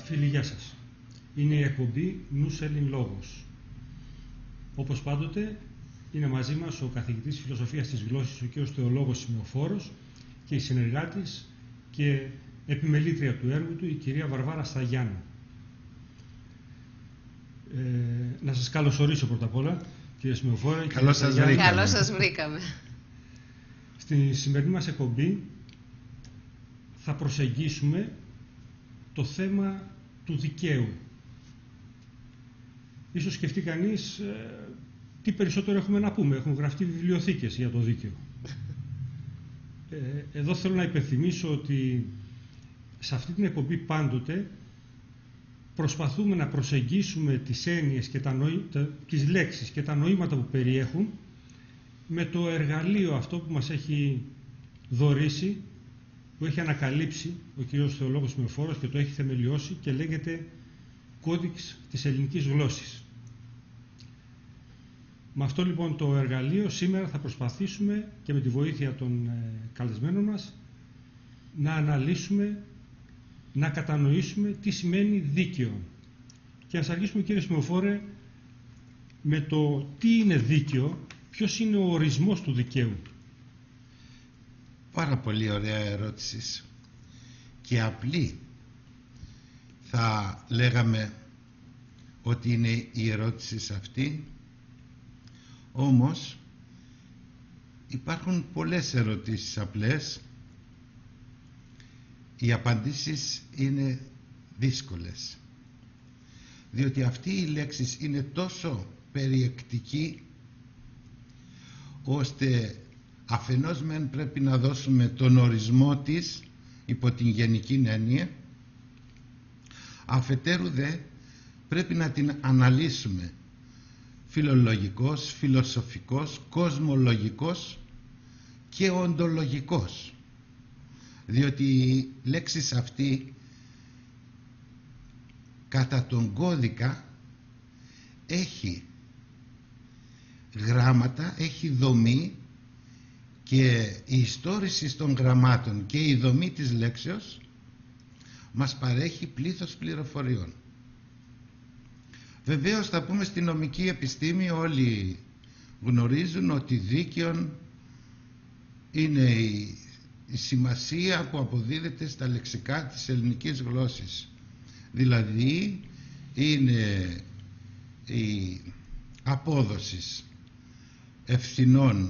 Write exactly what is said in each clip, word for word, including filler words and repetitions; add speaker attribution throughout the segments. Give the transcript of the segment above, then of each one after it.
Speaker 1: Φίλοι, γεια σας. Είναι η εκπομπή Νους Έλλην Λόγος. Όπως πάντοτε, είναι μαζί μας ο καθηγητής φιλοσοφίας της γλώσσης, ο κ. Θεολόγος Σημεοφόρος, και η συνεργάτης και επιμελήτρια του έργου του, η κυρία Βαρβάρα Σταγιάννου. Ε, να σας καλωσορίσω πρώτα απ' όλα, κύριε Σημεοφόρα.
Speaker 2: Καλώς σας βρήκαμε.
Speaker 3: Καλώς σας βρήκαμε.
Speaker 1: Στη σημερινή μας εκπομπή θα προσεγγίσουμε το θέμα του δικαίου. Ίσως σκεφτεί κανείς ε, τι περισσότερο έχουμε να πούμε. Έχουν γραφτεί βιβλιοθήκες για το δίκαιο. Ε, εδώ θέλω να υπενθυμίσω ότι σε αυτή την εκπομπή πάντοτε προσπαθούμε να προσεγγίσουμε τις έννοιες και τα νοή, τα, τις λέξεις και τα νοήματα που περιέχουν με το εργαλείο αυτό που μας έχει δωρήσει, που έχει ανακαλύψει ο κ. Θεολόγος Σημεοφόρος και το έχει θεμελιώσει και λέγεται Κώδικς της ελληνικής γλώσσης. Με αυτό λοιπόν το εργαλείο σήμερα θα προσπαθήσουμε και με τη βοήθεια των ε, καλεσμένων μας να αναλύσουμε, να κατανοήσουμε τι σημαίνει δίκαιο. Και ας αρχίσουμε, κύριε Σημεοφόρε, με το τι είναι δίκαιο, ποιος είναι ο ορισμός του δικαίου.
Speaker 2: Πάρα πολύ ωραία ερώτηση και απλή. Θα λέγαμε ότι είναι η ερώτηση αυτή, όμως υπάρχουν πολλές ερωτήσεις απλές. Οι απαντήσεις είναι δύσκολες, διότι αυτή η λέξη είναι τόσο περιεκτική, ώστε αφενός μεν πρέπει να δώσουμε τον ορισμό της υπό την γενική έννοια, αφετέρου δε πρέπει να την αναλύσουμε φιλολογικός, φιλοσοφικός, κοσμολογικός και οντολογικός, διότι η λέξη αυτή κατά τον κώδικα έχει γράμματα, έχει δομή, και η ιστόρηση των γραμμάτων και η δομή της λέξεως μας παρέχει πλήθος πληροφοριών. Βεβαίως θα πούμε στην νομική επιστήμη, όλοι γνωρίζουν ότι δίκαιον είναι η, η σημασία που αποδίδεται στα λεξικά της ελληνικής γλώσσης. Δηλαδή είναι η απόδοση ευθυνών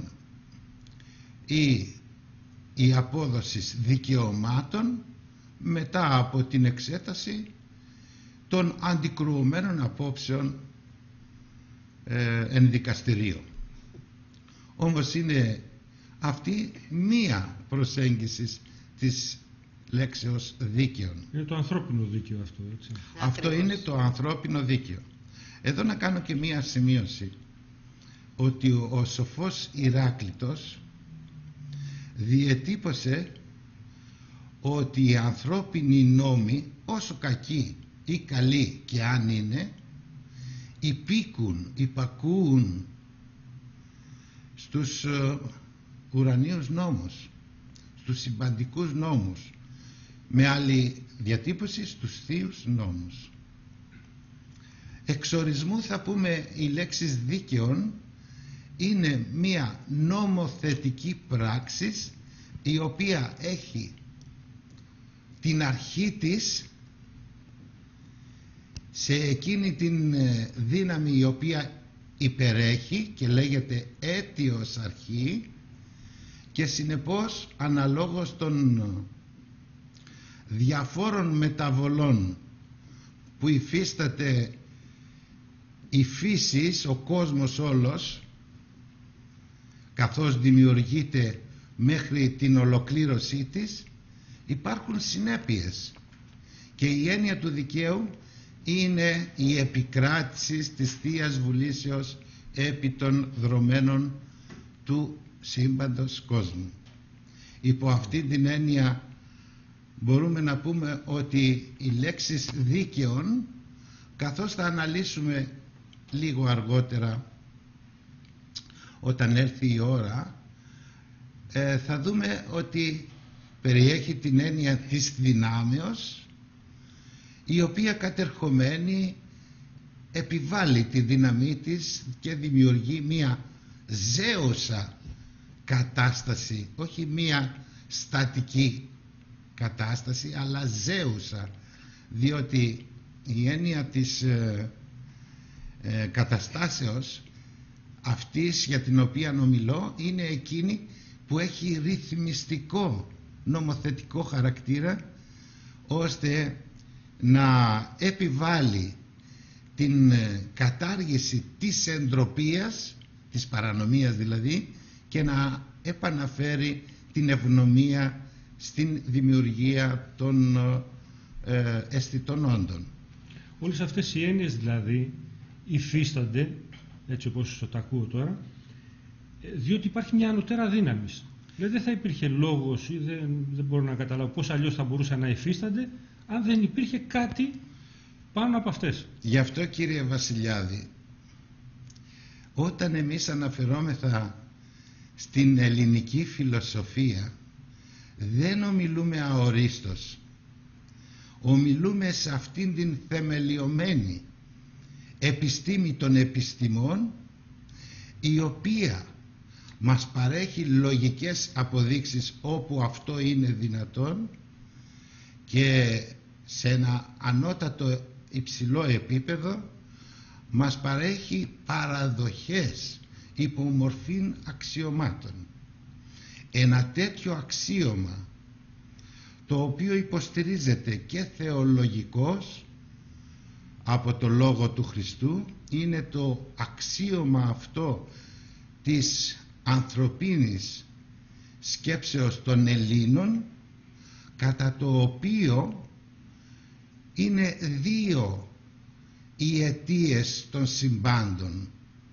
Speaker 2: ή η απόδοση δικαιωμάτων μετά από την εξέταση των αντικρουωμένων απόψεων ε, εν δικαστηρίο. Όμως είναι αυτή μία προσέγγιση της λέξεως δίκαιων.
Speaker 1: Είναι το ανθρώπινο δίκαιο αυτό, έτσι.
Speaker 2: Αυτό είναι το ανθρώπινο δίκαιο. Εδώ να κάνω και μία σημείωση, ότι ο, ο σοφός Ηράκλειτος διετύπωσε ότι οι ανθρώπινοι νόμοι, όσο κακοί ή καλοί και αν είναι, υπήκουν, υπακούουν στους uh, ουρανίους νόμους, στους συμπαντικούς νόμους, με άλλη διατύπωση στους θείους νόμους. Εξορισμού θα πούμε η λέξη δίκαιον είναι μία νομοθετική πράξη η οποία έχει την αρχή της σε εκείνη την δύναμη η οποία υπερέχει και λέγεται αίτιος αρχή, και συνεπώς αναλόγως των διαφόρων μεταβολών που υφίσταται η φύση, ο κόσμος όλος, καθώς δημιουργείται μέχρι την ολοκλήρωσή της, υπάρχουν συνέπειες, και η έννοια του δικαίου είναι η επικράτηση της Θείας Βουλήσεως επί των δρομένων του σύμπαντος κόσμου. Υπό αυτή την έννοια μπορούμε να πούμε ότι οι λέξεις δίκαιων, καθώς θα αναλύσουμε λίγο αργότερα όταν έρθει η ώρα, ε, θα δούμε ότι περιέχει την έννοια της δυνάμεως, η οποία κατερχομένη επιβάλλει τη δύναμή της και δημιουργεί μία ζέωσα κατάσταση, όχι μία στατική κατάσταση, αλλά ζέουσα, διότι η έννοια της ε, ε, καταστάσεως αυτής για την οποία ομιλώ είναι εκείνη που έχει ρυθμιστικό νομοθετικό χαρακτήρα, ώστε να επιβάλλει την κατάργηση της εντροπίας, της παρανομίας δηλαδή, και να επαναφέρει την ευνομία στην δημιουργία των ε, αισθητών όντων.
Speaker 1: Όλες αυτές οι έννοιες δηλαδή υφίστανται, έτσι όπως το ακούω τώρα, διότι υπάρχει μια ανωτέρα δύναμη. Δηλαδή δεν θα υπήρχε λόγος ή δεν, δεν μπορώ να καταλάβω πώς αλλιώς θα μπορούσαν να υφίστανται αν δεν υπήρχε κάτι πάνω από αυτές.
Speaker 2: Γι' αυτό, κύριε Βασιλιάδη, όταν εμείς αναφερόμεθα στην ελληνική φιλοσοφία, δεν ομιλούμε αορίστως. Ομιλούμε σε αυτήν την θεμελιωμένη επιστήμη των επιστημών, η οποία μας παρέχει λογικές αποδείξεις όπου αυτό είναι δυνατόν, και σε ένα ανώτατο υψηλό επίπεδο μας παρέχει παραδοχές υπό μορφήν αξιωμάτων. Ένα τέτοιο αξίωμα, το οποίο υποστηρίζεται και θεολογικός από το Λόγο του Χριστού, είναι το αξίωμα αυτό της ανθρωπίνης σκέψεως των Ελλήνων, κατά το οποίο είναι δύο οι αιτίες των συμβάντων.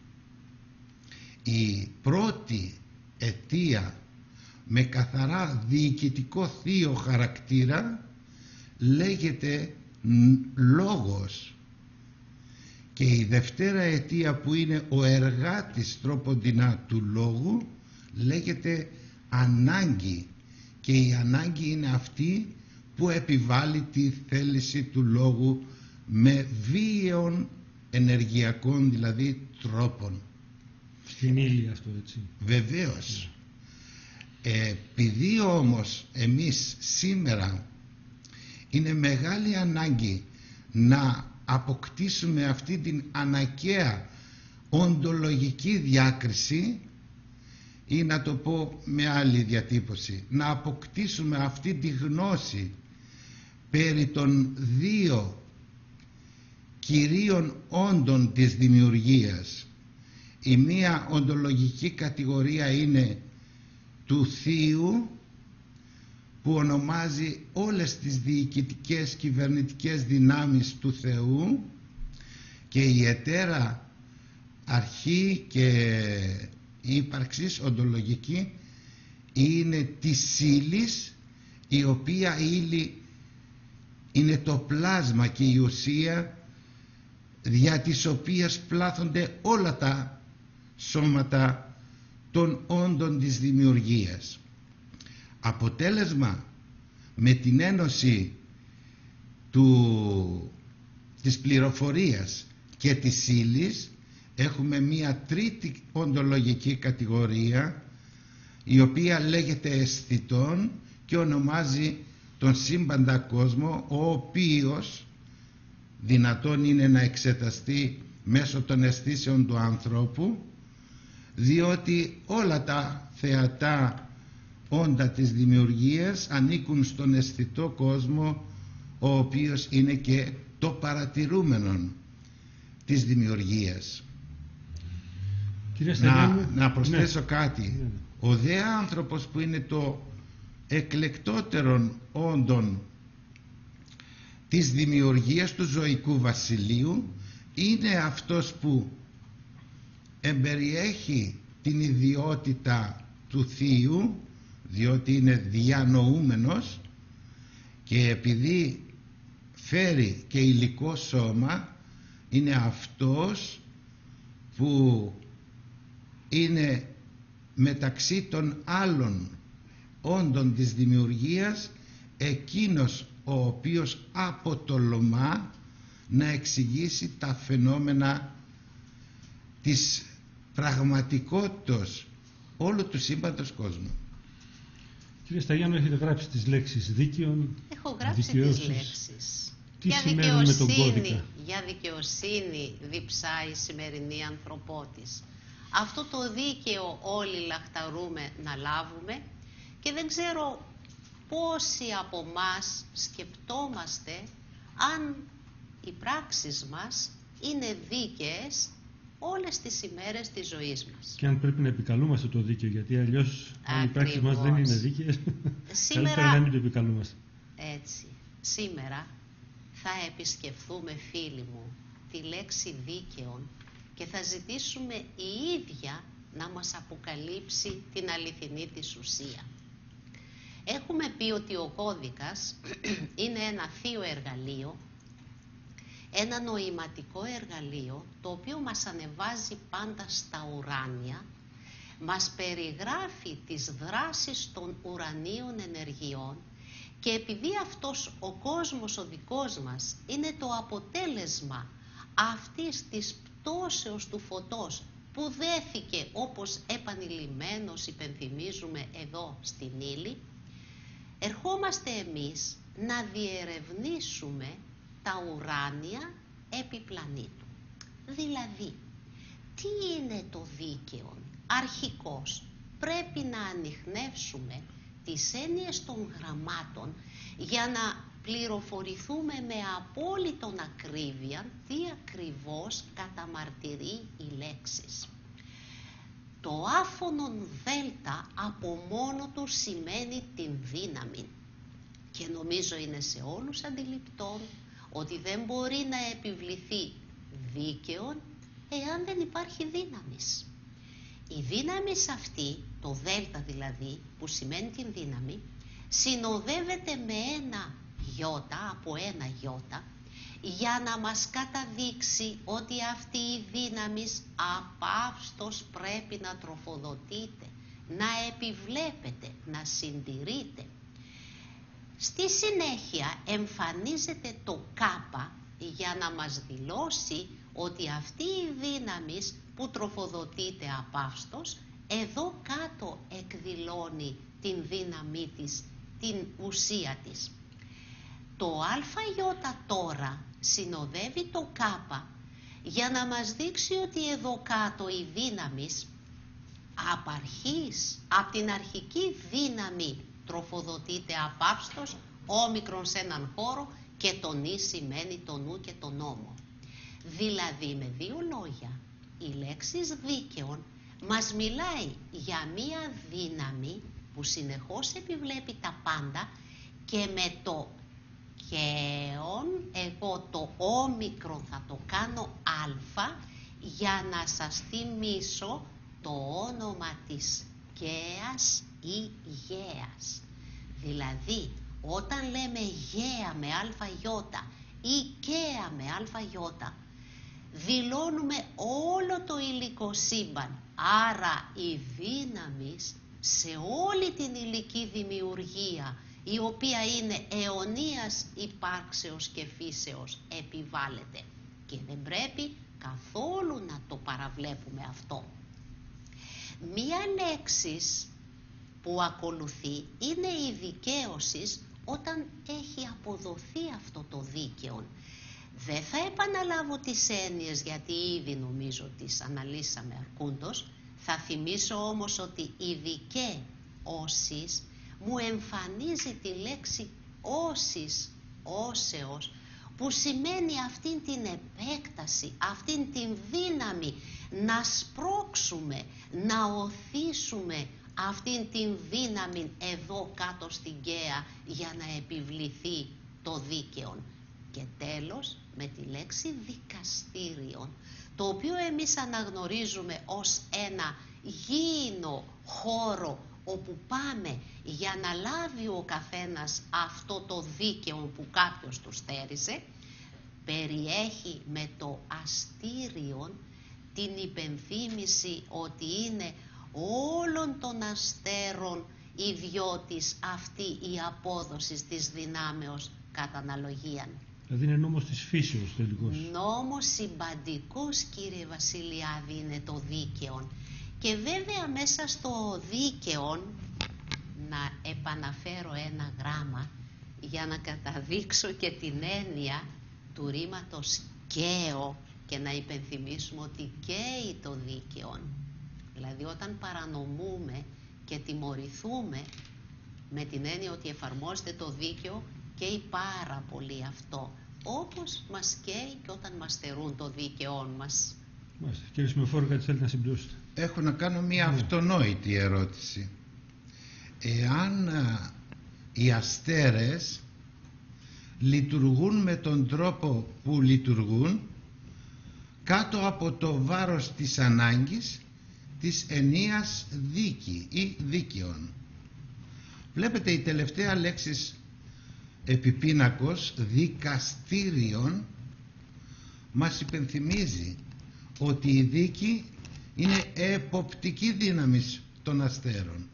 Speaker 2: Η πρώτη αιτία με καθαρά διοικητικό θείο χαρακτήρα λέγεται λόγος, και η δευτέρα αιτία, που είναι ο εργάτης τρόποντινά του λόγου, λέγεται ανάγκη, και η ανάγκη είναι αυτή που επιβάλλει τη θέληση του λόγου με βίαιων ενεργειακών δηλαδή τρόπων.
Speaker 1: Στην ύλη αυτό, έτσι.
Speaker 2: Βεβαίως. Ε, επειδή όμως εμείς σήμερα είναι μεγάλη ανάγκη να αποκτήσουμε αυτή την αναγκαία οντολογική διάκριση, ή να το πω με άλλη διατύπωση, να αποκτήσουμε αυτή τη γνώση περί των δύο κυρίων όντων της δημιουργίας. Η μία οντολογική κατηγορία είναι του Θείου, που ονομάζει όλες τις διοικητικές κυβερνητικές δυνάμεις του Θεού, και η ετέρα αρχή και η ύπαρξης οντολογική είναι της ύλης, η οποία ύλη είναι το πλάσμα και η ουσία δια της οποίας πλάθονται όλα τα σώματα των όντων της δημιουργίας. Αποτέλεσμα, με την ένωση του, της πληροφορίας και της ύλης, έχουμε μία τρίτη οντολογική κατηγορία, η οποία λέγεται αισθητών και ονομάζει τον σύμπαντα κόσμο, ο οποίος δυνατόν είναι να εξεταστεί μέσω των αισθήσεων του ανθρώπου, διότι όλα τα θεατά όντα της δημιουργίας ανήκουν στον αισθητό κόσμο, ο οποίος είναι και το παρατηρούμενο της δημιουργίας. Να, να προσθέσω ναι. κάτι. Ναι. Ο δε άνθρωπος, που είναι το εκλεκτότερον όντων της δημιουργίας του ζωικού βασιλείου, είναι αυτός που εμπεριέχει την ιδιότητα του Θείου, διότι είναι διανοούμενος, και επειδή φέρει και υλικό σώμα, είναι αυτός που είναι μεταξύ των άλλων όντων της δημιουργίας εκείνος ο οποίος αποτολμά να εξηγήσει τα φαινόμενα της πραγματικότητας όλου του σύμπαντος κόσμου.
Speaker 1: Κύριε Σταγιάννου, έχετε γράψει τις λέξεις δίκαιων,
Speaker 3: Έχω γράψει
Speaker 1: δικαιώσεις.
Speaker 3: τις λέξεις.
Speaker 1: Τι
Speaker 3: για
Speaker 1: σημαίνουν με τον κώδικα?
Speaker 3: Για δικαιοσύνη διψάει η σημερινή ανθρωπότης. Αυτό το δίκαιο όλοι λαχταρούμε να λάβουμε και δεν ξέρω πόσοι από μας σκεπτόμαστε αν οι πράξεις μας είναι δίκαιες όλες τις ημέρες της ζωής μας.
Speaker 1: Και αν πρέπει να επικαλούμαστε το δίκαιο, γιατί αλλιώς αν οι πράξεις μας δεν είναι δίκαιες,
Speaker 3: Σήμερα,
Speaker 1: καλύτερα να μην το επικαλούμαστε.
Speaker 3: Έτσι, σήμερα θα επισκεφθούμε, φίλοι μου, τη λέξη δίκαιον και θα ζητήσουμε η ίδια να μας αποκαλύψει την αληθινή της ουσία. Έχουμε πει ότι ο κώδικας είναι ένα θείο εργαλείο, ένα νοηματικό εργαλείο, το οποίο μας ανεβάζει πάντα στα ουράνια, μας περιγράφει τις δράσεις των ουρανίων ενεργειών και επειδή αυτός ο κόσμος ο δικός μας είναι το αποτέλεσμα αυτής της πτώσεως του φωτός που δέθηκε, όπως επανειλημμένως υπενθυμίζουμε εδώ στην ύλη, ερχόμαστε εμείς να διερευνήσουμε τα ουράνια επιπλανήτου. Δηλαδή, τι είναι το δίκαιο? Αρχικώς πρέπει να ανιχνεύσουμε τις έννοιες των γραμμάτων για να πληροφορηθούμε με απόλυτον ακρίβεια τι ακριβώς καταμαρτυρεί οι λέξεις. Το άφωνον δέλτα από μόνο του σημαίνει την δύναμη και νομίζω είναι σε όλους αντιληπτόν ότι δεν μπορεί να επιβληθεί δίκαιο εάν δεν υπάρχει δύναμης. Η δύναμη αυτή, το δέλτα δηλαδή, που σημαίνει την δύναμη, συνοδεύεται με ένα γιώτα, από ένα γιώτα, για να μας καταδείξει ότι αυτή η δύναμη απαύστος πρέπει να τροφοδοτείται, να επιβλέπεται, να συντηρείται. Στη συνέχεια εμφανίζεται το κάπα για να μας δηλώσει ότι αυτή η δύναμη που τροφοδοτείται απαύστος, εδώ κάτω εκδηλώνει την δύναμή της, την ουσία της. Το ΑΙ τώρα συνοδεύει το κάπα για να μας δείξει ότι εδώ κάτω η δύναμη απ' αρχής, απ' την αρχική δύναμη τροφοδοτείται απαύστος, όμικρον σε έναν χώρο και το νη σημαίνει το νου και το νόμο. Δηλαδή με δύο λόγια, η λέξη δίκαιον μας μιλάει για μία δύναμη που συνεχώς επιβλέπει τα πάντα και με το καίον, εγώ το όμικρον θα το κάνω α για να σας θυμίσω το όνομα της καίας ή γέας. Δηλαδή όταν λέμε γέα με ΑΙ ή καία με ΑΙ, δηλώνουμε όλο το υλικό σύμπαν. Άρα η δύναμη σε όλη την υλική δημιουργία, η οποία είναι αιωνίας υπάρξεως και φύσεως, επιβάλλεται. Και δεν πρέπει καθόλου να το παραβλέπουμε αυτό. Μία λέξης που ακολουθεί είναι η δικαίωση όταν έχει αποδοθεί αυτό το δίκαιο. Δεν θα επαναλάβω τις έννοιες γιατί ήδη νομίζω τις αναλύσαμε αρκούντος. Θα θυμίσω όμως ότι η δικαίωσης μου εμφανίζει τη λέξη όσης, όσεως, που σημαίνει αυτήν την επέκταση, αυτήν την δύναμη να σπρώξουμε, να οθήσουμε αυτήν την δύναμη εδώ κάτω στην καία για να επιβληθεί το δίκαιο. Και τέλος με τη λέξη δικαστήριον, το οποίο εμείς αναγνωρίζουμε ως ένα γήινο χώρο όπου πάμε για να λάβει ο καθένας αυτό το δίκαιο που κάποιος του στέριζε, περιέχει με το αστήριον την υπενθύμηση ότι είναι όλων των αστέρων ιδιώτης αυτή η απόδοση της δυνάμεως κατά αναλογίαν.
Speaker 1: Δηλαδή είναι νόμος της φύσεως τελικώς.
Speaker 3: Νόμος συμπαντικός, κύριε Βασιλιάδη, είναι το δίκαιο. Και βέβαια μέσα στο δίκαιο, να επαναφέρω ένα γράμμα για να καταδείξω και την έννοια του ρήματος καίω και να υπενθυμίσουμε ότι καίει το δίκαιο. Δηλαδή όταν παρανομούμε και τιμωρηθούμε με την έννοια ότι εφαρμόζεται το δίκαιο, καίει πάρα πολύ αυτό. Όπως μας καίει και όταν μας στερούν το δίκαιό μας.
Speaker 1: Μάλιστα. Κύριε Σημεοφόρου, κάτι θέλετε να συμπληρώσετε?
Speaker 2: Έχω να κάνω μία
Speaker 1: Ναι.
Speaker 2: αυτονόητη ερώτηση. Εάν α, οι αστέρες λειτουργούν με τον τρόπο που λειτουργούν κάτω από το βάρος της ανάγκης της ενίας δίκη ή δίκαιων. Βλέπετε η τελευταία λέξη επιπίνακος δικαστήριον μας υπενθυμίζει ότι η δίκη είναι εποπτική δύναμη των αστέρων.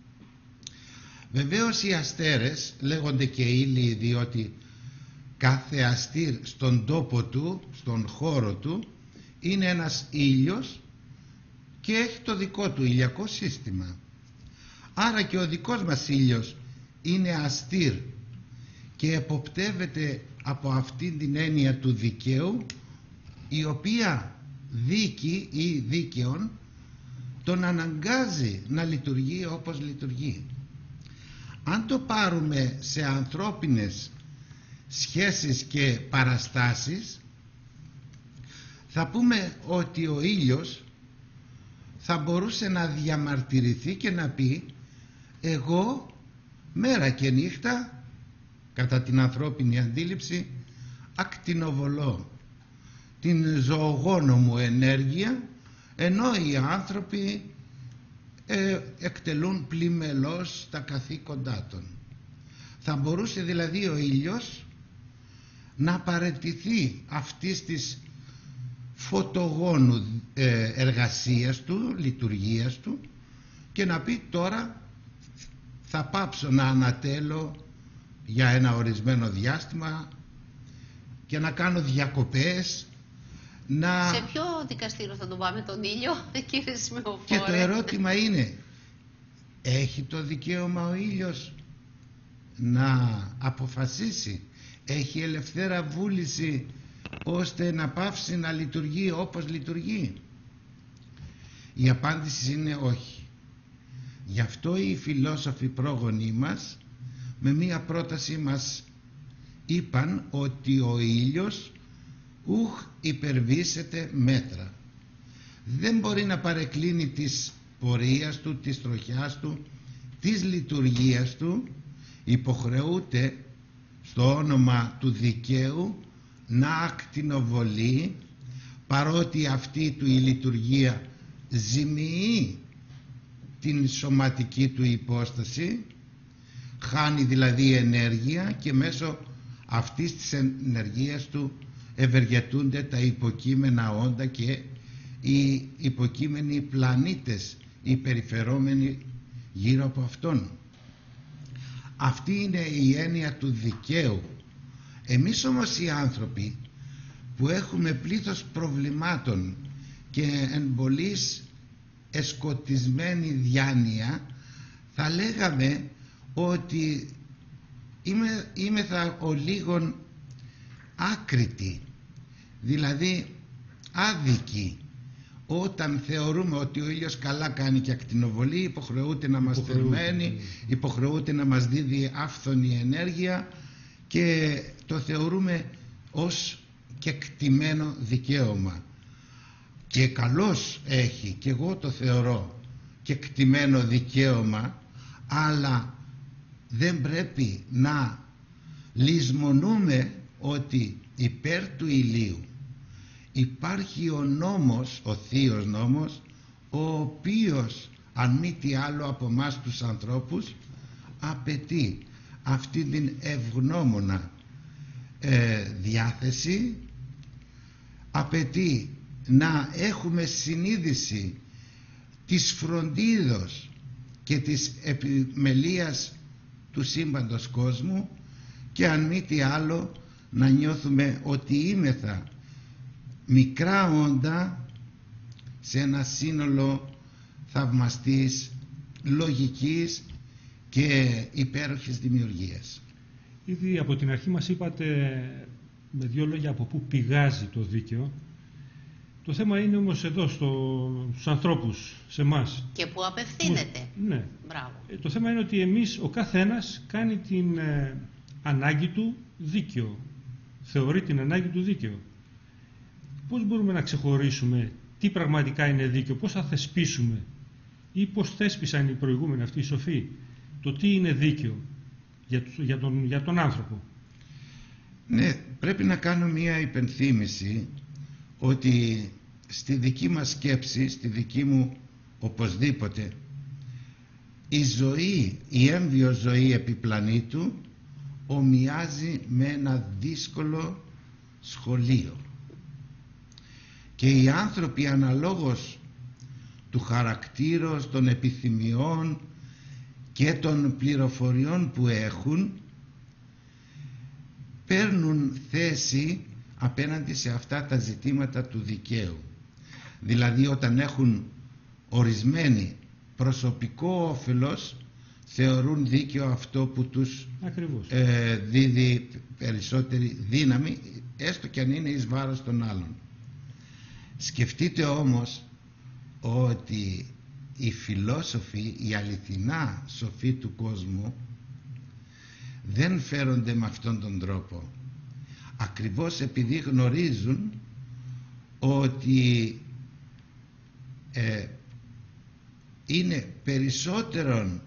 Speaker 2: Βεβαίως οι αστέρες λέγονται και ήλιοι, διότι κάθε αστήρ στον τόπο του, στον χώρο του, είναι ένας ήλιος και έχει το δικό του ηλιακό σύστημα. Άρα και ο δικός μας ήλιος είναι αστήρ και εποπτεύεται από αυτήν την έννοια του δικαίου, η οποία δίκη ή δίκαιον τον αναγκάζει να λειτουργεί όπως λειτουργεί. Αν το πάρουμε σε ανθρώπινες σχέσεις και παραστάσεις, θα πούμε ότι ο ήλιος θα μπορούσε να διαμαρτυρηθεί και να πει εγώ μέρα και νύχτα, κατά την ανθρώπινη αντίληψη, ακτινοβολώ την ζωογόνο μου ενέργεια, ενώ οι άνθρωποι ε, εκτελούν πλημελώς τα καθήκοντά των. Θα μπορούσε δηλαδή ο ήλιος να παραιτηθεί αυτής της φωτογόνου ε, εργασίας του, λειτουργίας του, και να πει τώρα θα πάψω να ανατέλω για ένα ορισμένο διάστημα και να κάνω διακοπές. Να...
Speaker 3: Σε ποιο δικαστήριο θα τον πάμε τον ήλιο, κύριε Σημεοφόρε?
Speaker 2: Και το ερώτημα είναι, έχει το δικαίωμα ο ήλιος να αποφασίσει, έχει ελευθέρα βούληση ώστε να πάψει να λειτουργεί όπως λειτουργεί? Η απάντηση είναι όχι. Γι' αυτό οι φιλόσοφοι πρόγονοι μας με μία πρόταση μας είπαν ότι ο ήλιος ουχ υπερβήσεται μέτρα. Δεν μπορεί να παρεκκλίνει της πορείας του, της τροχιάς του, της λειτουργίας του. Υποχρεούται στο όνομα του δικαίου να ακτινοβολεί, παρότι αυτή του η λειτουργία ζημιεί την σωματική του υπόσταση, χάνει δηλαδή ενέργεια και μέσω αυτής της ενεργείας του ευεργετούνται τα υποκείμενα όντα και οι υποκείμενοι πλανήτες, οι περιφερόμενοι γύρω από αυτόν. Αυτή είναι η έννοια του δικαίου. Εμείς όμως οι άνθρωποι που έχουμε πλήθος προβλημάτων και εν πολλής εσκοτισμένη διάνοια, θα λέγαμε ότι είμαι, είμαι θα ο λίγον άκρητοι, δηλαδή άδικοι, όταν θεωρούμε ότι ο ήλιος καλά κάνει και ακτινοβολεί, υποχρεούται να μας θερμαίνει, υποχρεούται να μας δίδει άφθονη ενέργεια και το θεωρούμε ως κεκτημένο δικαίωμα. Και καλώς έχει, και εγώ το θεωρώ κεκτημένο δικαίωμα, αλλά δεν πρέπει να λησμονούμε ότι υπέρ του ηλίου υπάρχει ο νόμος, ο θείος νόμος, ο οποίος αν μη τι άλλο από εμάς τους ανθρώπους απαιτεί αυτή την ευγνώμονα ε, διάθεση, απαιτεί να έχουμε συνείδηση της φροντίδος και της επιμελείας του σύμπαντος κόσμου, και αν μη τι άλλο να νιώθουμε ότι είμεθα μικρά όντα σε ένα σύνολο θαυμαστής, λογικής και υπέροχης δημιουργίας.
Speaker 1: Ήδη από την αρχή μας είπατε με δύο λόγια από πού πηγάζει το δίκαιο. Το θέμα είναι όμως εδώ στο, στους ανθρώπους, σε εμάς.
Speaker 3: Και πού απευθύνεται.
Speaker 1: Ναι.
Speaker 3: Μπράβο.
Speaker 1: Ε, το θέμα είναι ότι εμείς, ο καθένας κάνει την ε, ανάγκη του δίκαιο. Θεωρεί την ανάγκη του δίκαιο. Πώς μπορούμε να ξεχωρίσουμε τι πραγματικά είναι δίκαιο, πώς θα θεσπίσουμε ή πώς θέσπισαν οι προηγούμενοι αυτοί οι σοφοί το τι είναι δίκαιο για, για, τον, για τον άνθρωπο.
Speaker 2: Ναι, πρέπει να κάνω μία υπενθύμηση ότι στη δική μας σκέψη, στη δική μου οπωσδήποτε, η ζωή, η έμβιο ζωή επί πλανήτου ομοιάζει με ένα δύσκολο σχολείο. Και οι άνθρωποι αναλόγως του χαρακτήρος, των επιθυμιών και των πληροφοριών που έχουν, παίρνουν θέση απέναντι σε αυτά τα ζητήματα του δικαίου. Δηλαδή όταν έχουν ορισμένοι προσωπικό όφελος, θεωρούν δίκαιο αυτό που τους ε, δίδει περισσότερη δύναμη, έστω και αν είναι εις βάρος των άλλων. Σκεφτείτε όμως ότι οι φιλόσοφοι, οι αληθινά σοφοί του κόσμου δεν φέρονται με αυτόν τον τρόπο, ακριβώς επειδή γνωρίζουν ότι ε, είναι περισσότερον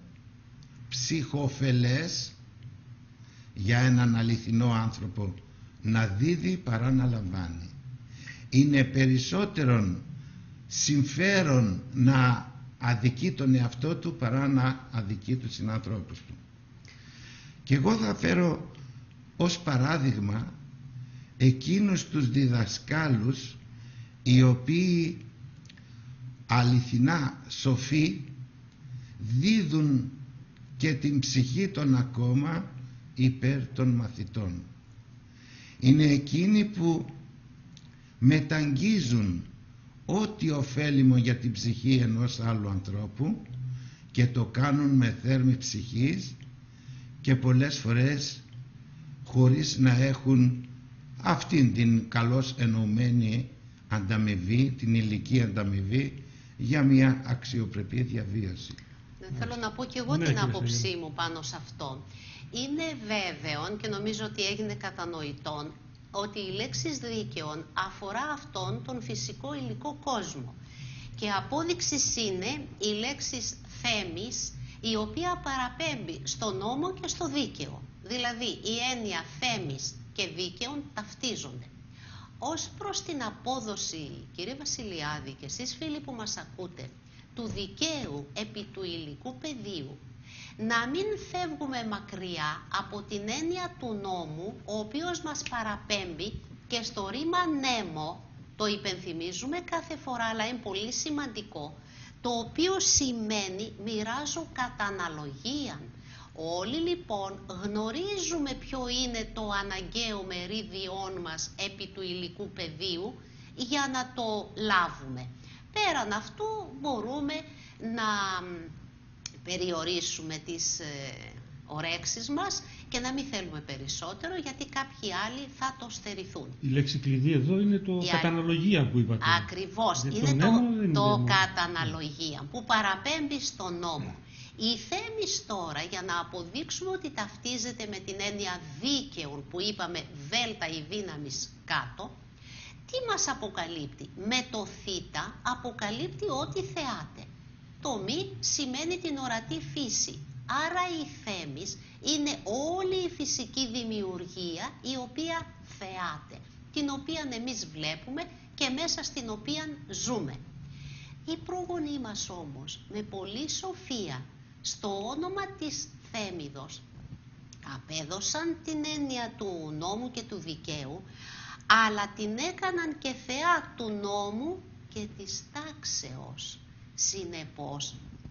Speaker 2: ψυχοφελές για έναν αληθινό άνθρωπο να δίδει παρά να λαμβάνει. Είναι περισσότερον συμφέρον να αδικεί τον εαυτό του παρά να αδικεί τους συνανθρώπους του. Και εγώ θα φέρω ως παράδειγμα εκείνους τους διδασκάλους οι οποίοι αληθινά σοφοί δίδουν και την ψυχή των ακόμα υπέρ των μαθητών. Είναι εκείνοι που μεταγγίζουν ό,τι ωφέλιμο για την ψυχή ενός άλλου ανθρώπου και το κάνουν με θέρμη ψυχής και πολλές φορές χωρίς να έχουν αυτήν την καλώς εννοωμένη ανταμοιβή, την ηλική ανταμοιβή για μια αξιοπρεπή διαβίωση.
Speaker 3: Θέλω να πω και εγώ
Speaker 1: ναι,
Speaker 3: την άποψή μου πάνω σε αυτό. Είναι βέβαιο και νομίζω ότι έγινε κατανοητόν ότι η λέξη δίκαιον αφορά αυτόν τον φυσικό υλικό κόσμο. Και απόδειξη είναι η λέξη θέμης, η οποία παραπέμπει στο νόμο και στο δίκαιο. Δηλαδή η έννοια θέμης και δίκαιον ταυτίζονται. Ως προς την απόδοση, κύριε Βασιλιάδη και εσείς φίλοι που μας ακούτε, του δικαίου επί του υλικού πεδίου, να μην φεύγουμε μακριά από την έννοια του νόμου, ο οποίος μας παραπέμπει και στο ρήμα νέμο, το υπενθυμίζουμε κάθε φορά, αλλά είναι πολύ σημαντικό, το οποίο σημαίνει μοιράζω κατά αναλογία. Όλοι λοιπόν γνωρίζουμε ποιο είναι το αναγκαίο μερίδιόν μας επί του υλικού πεδίου για να το λάβουμε. Πέραν αυτού μπορούμε να περιορίσουμε τις ε, ορέξεις μας και να μην θέλουμε περισσότερο, γιατί κάποιοι άλλοι θα το στερηθούν.
Speaker 1: Η λέξη κλειδί εδώ είναι το Η καταναλογία που είπατε.
Speaker 3: Ακριβώς, είναι το, το, το καταναλογία που παραπέμπει στον νόμο. Η θέμης τώρα, για να αποδείξουμε ότι ταυτίζεται με την έννοια δίκαιων που είπαμε δέλτα η δύναμης κάτω, τι μας αποκαλύπτει? Με το θήτα αποκαλύπτει ότι θεάται. Το μη σημαίνει την ορατή φύση. Άρα η θέμης είναι όλη η φυσική δημιουργία η οποία θεάται, την οποία εμείς βλέπουμε και μέσα στην οποία ζούμε. Οι πρόγονοί μας όμως με πολλή σοφία στο όνομα της Θέμιδος απέδωσαν την έννοια του νόμου και του δικαίου, αλλά την έκαναν και θεά του νόμου και της τάξεως. Συνεπώς,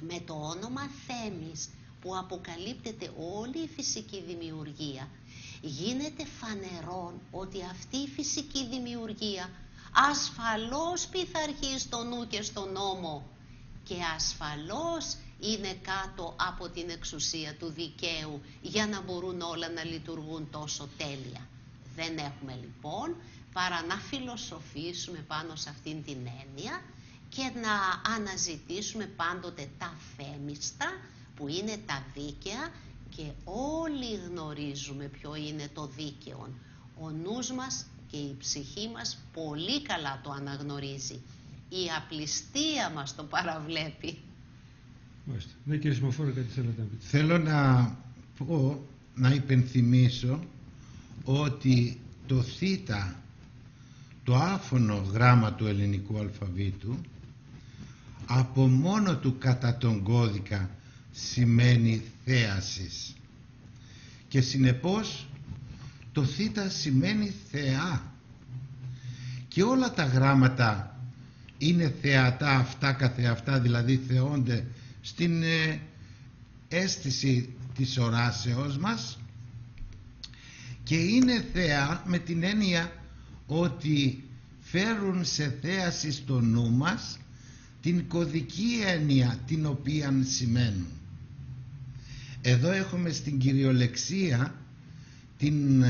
Speaker 3: Με το όνομα Θέμης που αποκαλύπτεται όλη η φυσική δημιουργία, γίνεται φανερόν ότι αυτή η φυσική δημιουργία ασφαλώς πειθαρχεί στο νου και στο νόμο και ασφαλώς είναι κάτω από την εξουσία του δικαίου για να μπορούν όλα να λειτουργούν τόσο τέλεια. Δεν έχουμε λοιπόν παρά να φιλοσοφήσουμε πάνω σε αυτήν την έννοια και να αναζητήσουμε πάντοτε τα θέμιστα που είναι τα δίκαια, και όλοι γνωρίζουμε ποιο είναι το δίκαιο. Ο νους μας και η ψυχή μας πολύ καλά το αναγνωρίζει. Η απληστία μας το παραβλέπει.
Speaker 1: Μάλιστα. Ναι, κύριε Σιμοφόρο, κάτι θέλετε να πείτε?
Speaker 2: Θέλω να πω, να υπενθυμίσω ότι το θήτα, το άφωνο γράμμα του ελληνικού αλφαβήτου, από μόνο του κατά τον κώδικα σημαίνει θέασης, και συνεπώς το θήτα σημαίνει θεά, και όλα τα γράμματα είναι θεατά αυτά καθεαυτά, δηλαδή θεώνται στην ε, αίσθηση της οράσεως μας, και είναι θεά με την έννοια ότι φέρουν σε θέαση στο νου μας την κωδική έννοια την οποία σημαίνουν. Εδώ έχουμε στην κυριολεξία την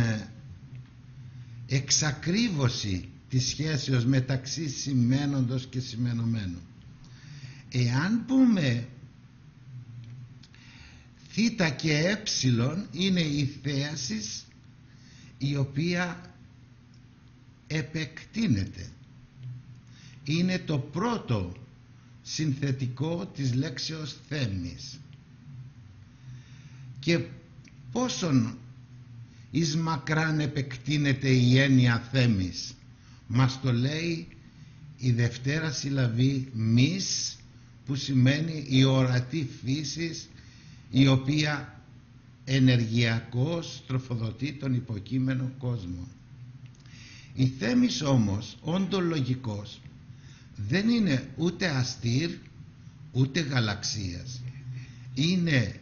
Speaker 2: εξακρίβωση της σχέσεως μεταξύ σημαίνοντος και σημενωμένου. Εάν πούμε θήτα και έψιλον είναι η θέασης η οποία επεκτείνεται. Είναι το πρώτο συνθετικό της λέξεως θέμης. Και πόσον εις μακράν επεκτείνεται η έννοια θέμης, μας το λέει η δευτέρα συλλαβή μης, που σημαίνει η ορατή φύσης, η οποία ενεργειακώς τροφοδοτεί τον υποκείμενο κόσμο. Η θέμης όμως οντολογικός δεν είναι ούτε αστήρ ούτε γαλαξίας, είναι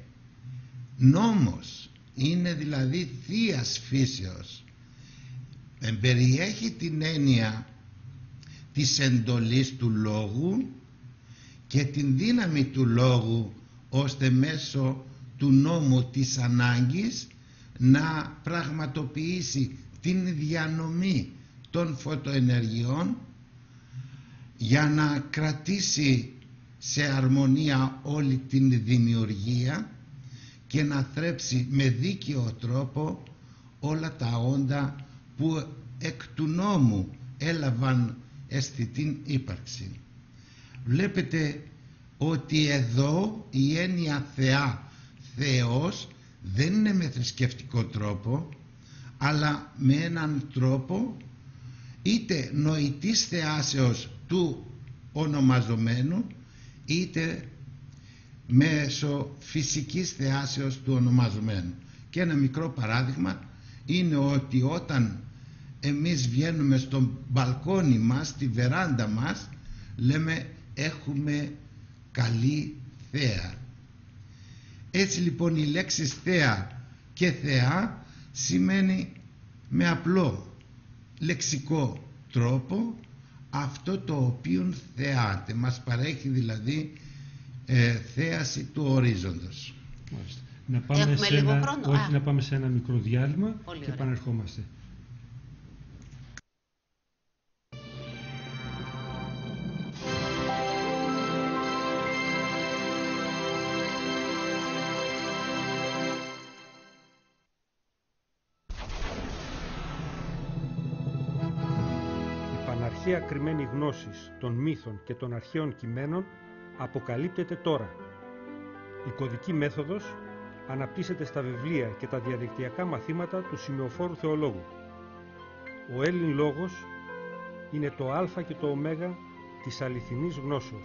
Speaker 2: νόμος, είναι δηλαδή θείας φύσεως. Εμπεριέχει την έννοια της εντολής του λόγου και την δύναμη του λόγου, ώστε μέσω του νόμου της ανάγκης να πραγματοποιήσει την διανομή των φωτοενεργειών για να κρατήσει σε αρμονία όλη την δημιουργία και να θρέψει με δίκαιο τρόπο όλα τα όντα που εκ του νόμου έλαβαν αισθητήν ύπαρξη. Βλέπετε ότι εδώ η έννοια θεά, Θεός, δεν είναι με θρησκευτικό τρόπο, αλλά με έναν τρόπο είτε νοητής θεάσεως του ονομαζομένου, είτε μέσω φυσικής θεάσεως του ονομαζομένου. Και ένα μικρό παράδειγμα είναι ότι όταν εμείς βγαίνουμε στο μπαλκόνι μας, στη βεράντα μας, λέμε έχουμε καλή θέα. Έτσι λοιπόν η λέξη θέα και θεά σημαίνει με απλό λεξικό τρόπο αυτό το οποίο θεάται, μας παρέχει δηλαδή ε, θέαση του ορίζοντος.
Speaker 1: Να πάμε, σε ένα, όχι, να πάμε σε ένα μικρό διάλειμμα. Πολύ και ωραία. Επανερχόμαστε. Η παναρχαία κρυμμένη γνώσης των μύθων και των αρχαίων κειμένων αποκαλύπτεται τώρα. Η κωδική μέθοδος αναπτύσσεται στα βιβλία και τα διαδικτυακά μαθήματα του σημειοφόρου θεολόγου. Ο Έλλην λόγος είναι το α και το ω της αληθινής γνώσεως.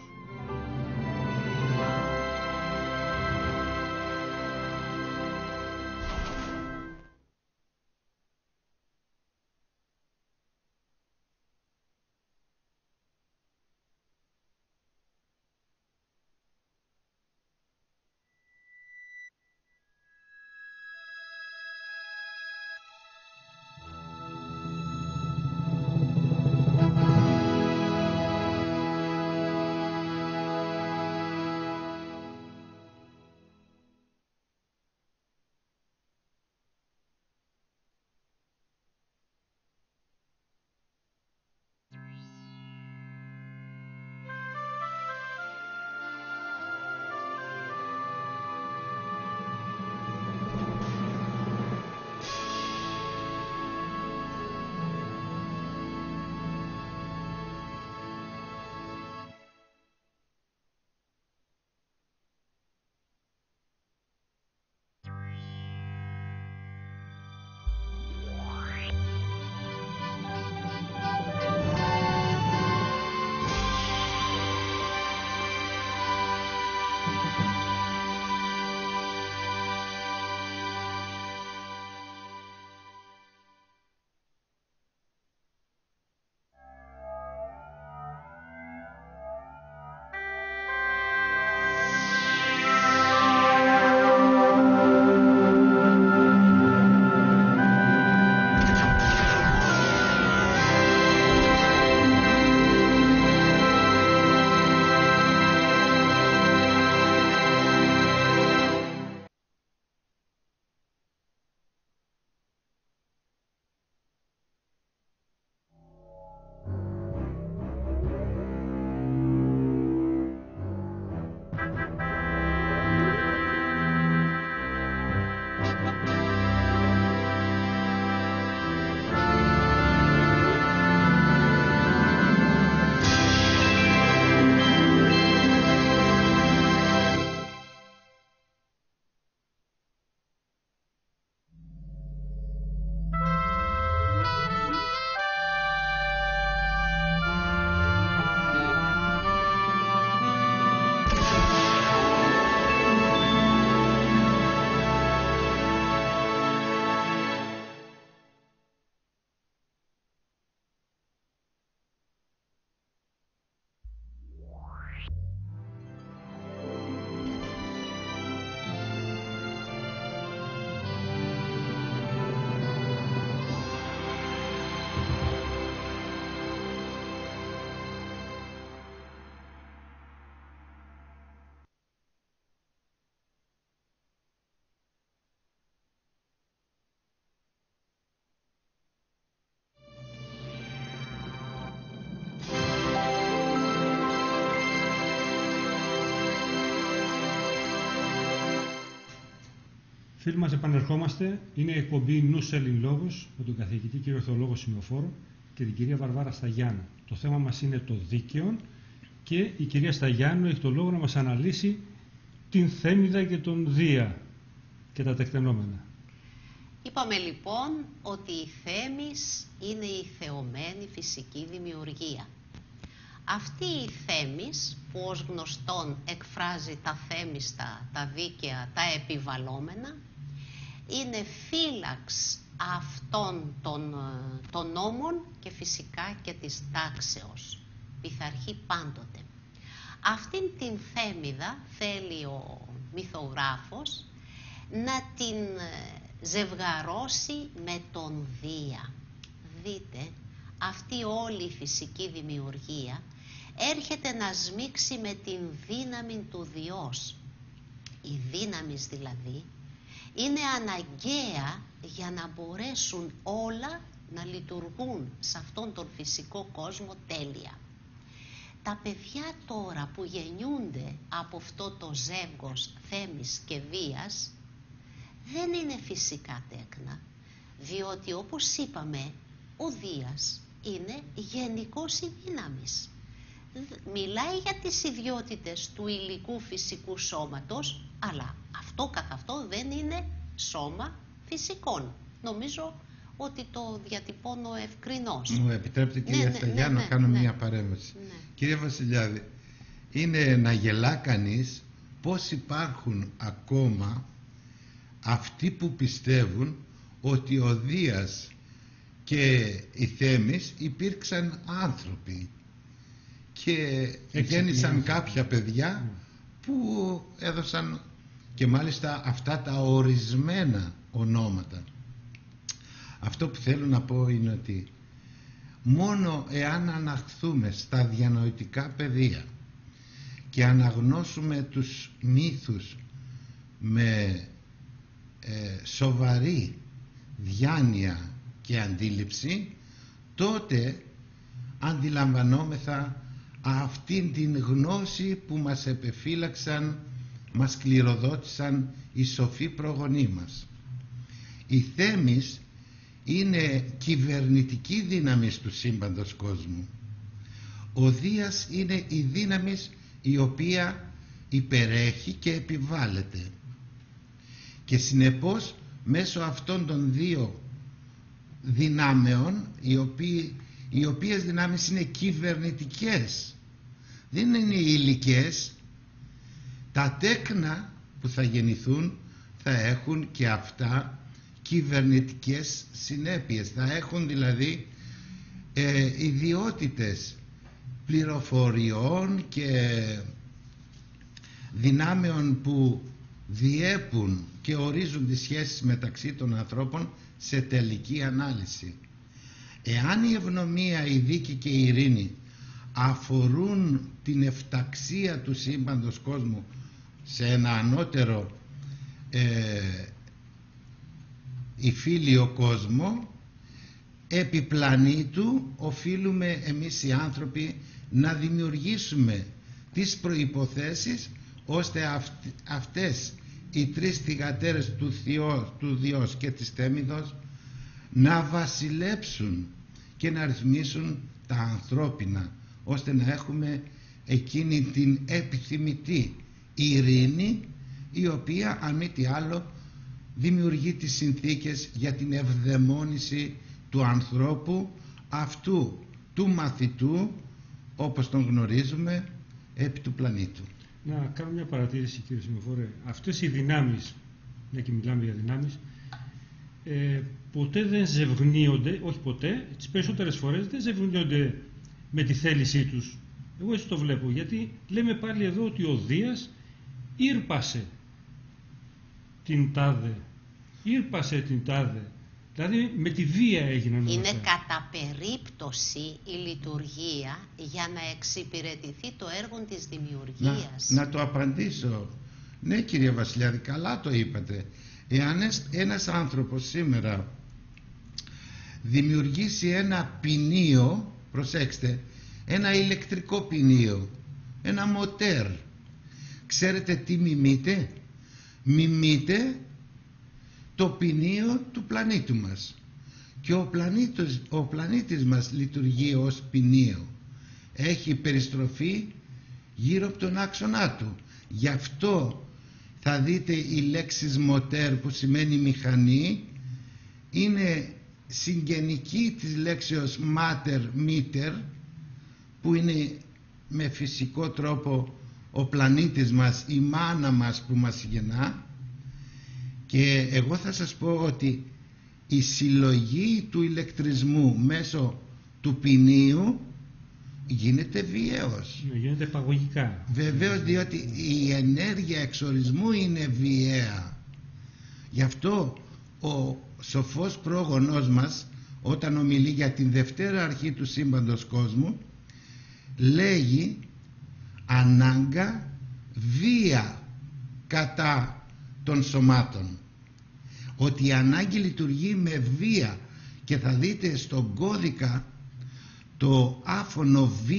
Speaker 1: Φίλοι μας, επανερχόμαστε. Είναι η εκπομπή Νους Έλλην Λόγος με τον καθηγητή κύριο Θεολόγο Σημειοφόρο και την κυρία Βαρβάρα Σταγιάννου. Το θέμα μας είναι το δίκαιο και η κυρία Σταγιάννου έχει το λόγο να μας αναλύσει την Θέμιδα και τον Δία και τα τεκτενόμενα.
Speaker 3: Είπαμε λοιπόν ότι η Θέμης είναι η θεωμένη φυσική δημιουργία. Αυτή η Θέμης που ως γνωστόν εκφράζει τα θέμιστα, τα δίκαια, τα επιβαλόμενα, είναι φύλαξ αυτών των, των νόμων και φυσικά και της τάξεως. Πειθαρχεί πάντοτε. Αυτήν την Θέμιδα θέλει ο μυθογράφος να την ζευγαρώσει με τον Δία. Δείτε, αυτή όλη η φυσική δημιουργία έρχεται να σμίξει με την δύναμη του Διός. Η δύναμη δηλαδή είναι αναγκαία για να μπορέσουν όλα να λειτουργούν σε αυτόν τον φυσικό κόσμο τέλεια. Τα παιδιά τώρα που γεννιούνται από αυτό το ζεύγος Θέμης και Δίας δεν είναι φυσικά τέκνα, διότι όπως είπαμε ο Δίας είναι γενικός η δύναμης. Μιλάει για τις ιδιότητες του υλικού φυσικού σώματος, αλλά αυτό καθ' αυτό δεν είναι σώμα φυσικών. Νομίζω ότι το διατυπώνω ευκρινώς.
Speaker 2: Μου επιτρέπετε κυρία
Speaker 3: ναι, ναι,
Speaker 2: Σταγιάννου
Speaker 3: ναι,
Speaker 2: να κάνω
Speaker 3: ναι,
Speaker 2: μια
Speaker 3: ναι.
Speaker 2: παρέμβαση.
Speaker 3: Ναι.
Speaker 2: Κύριε Βασιλιάδη, είναι να γελά κανείς πώς υπάρχουν ακόμα αυτοί που πιστεύουν ότι ο Δίας και η Θέμης υπήρξαν άνθρωποι και
Speaker 1: Έξι
Speaker 2: γέννησαν
Speaker 1: άνθρωποι.
Speaker 2: κάποια παιδιά mm. που έδωσαν και μάλιστα αυτά τα ορισμένα ονόματα. Αυτό που θέλω να πω είναι ότι μόνο εάν αναχθούμε στα διανοητικά πεδία και αναγνώσουμε τους μύθους με ε, σοβαρή διάνοια και αντίληψη, τότε αντιλαμβανόμεθα αυτήν την γνώση που μας επεφύλαξαν, μας κληροδότησαν οι σοφοί προγονείς μας. Η Θέμης είναι κυβερνητική δύναμη του σύμπαντος κόσμου. Ο Δίας είναι η δύναμη η οποία υπερέχει και επιβάλλεται. Και συνεπώς μέσω αυτών των δύο δυνάμεων, οι, οποίοι, οι οποίες δυνάμεις είναι κυβερνητικές, δεν είναι υλικές, τα τέκνα που θα γεννηθούν θα έχουν και αυτά κυβερνητικές συνέπειες. Θα έχουν δηλαδή ε, ιδιότητες πληροφοριών και δυνάμεων που διέπουν και ορίζουν τις σχέσεις μεταξύ των ανθρώπων σε τελική ανάλυση. Εάν η ευνομία, η δίκη και η ειρήνη αφορούν την εφταξία του σύμπαντος κόσμου σε ένα ανώτερο ε, υφήλιο κόσμο, επί πλανήτου οφείλουμε εμείς οι άνθρωποι να δημιουργήσουμε τις προϋποθέσεις ώστε αυ, αυτές οι τρεις θυγατέρες του, Θεό, του Διός και της Θέμιδος να βασιλέψουν και να ρυθμίσουν τα ανθρώπινα, ώστε να έχουμε εκείνη την επιθυμητή ειρήνη, η οποία αν μη τι άλλο δημιουργεί τις συνθήκες για την ευδαιμόνιση του ανθρώπου, αυτού του μαθητού όπως τον γνωρίζουμε επί του πλανήτου.
Speaker 1: Να κάνω μια παρατήρηση, κύριε Σημειοφόρε. Αυτές οι δυνάμεις, μια και μιλάμε για δυνάμεις, ε, ποτέ δεν ζευγνύονται, όχι ποτέ, τις περισσότερες φορές δεν ζευγνύονται με τη θέλησή τους. Εγώ έτσι το βλέπω, γιατί λέμε πάλι εδώ ότι ο Δίας ήρπασε την τάδε, ήρπασε την τάδε, δηλαδή με τη βία έγιναν όλα
Speaker 3: Είναι
Speaker 1: αυτά.
Speaker 3: κατά περίπτωση η λειτουργία για να εξυπηρετηθεί το έργο της δημιουργίας.
Speaker 2: Να, να το απαντήσω. Ναι κύριε Βασιλιάδη, καλά το είπατε. Εάν ένας άνθρωπος σήμερα δημιουργήσει ένα ποινίο, προσέξτε, ένα ηλεκτρικό ποινίο, ένα μοτέρ, ξέρετε τι μιμείται? Μιμείται το ποινίο του πλανήτη μας. Και ο πλανήτης, ο πλανήτης μας λειτουργεί ως ποινίο. Έχει περιστροφή γύρω από τον άξονά του. Γι' αυτό θα δείτε οι λέξεις μοτέρ, που σημαίνει μηχανή, είναι συγγενική της λέξεως mater, meter, που είναι με φυσικό τρόπο ο πλανήτης μας, η μάνα μας που μας γεννά. Και εγώ θα σας πω ότι η συλλογή του ηλεκτρισμού μέσω του ποινίου γίνεται βιαίως.
Speaker 1: Γίνεται παγωγικά.
Speaker 2: Βεβαίως, διότι η ενέργεια εξορισμού είναι βιαία. Γι' αυτό ο σοφός πρόγονός μας, όταν ομιλεί για την δευτέρα αρχή του σύμπαντος κόσμου, λέγει ανάγκα βία κατά των σωμάτων. Ότι η ανάγκη λειτουργεί με βία, και θα δείτε στον κώδικα το άφωνο β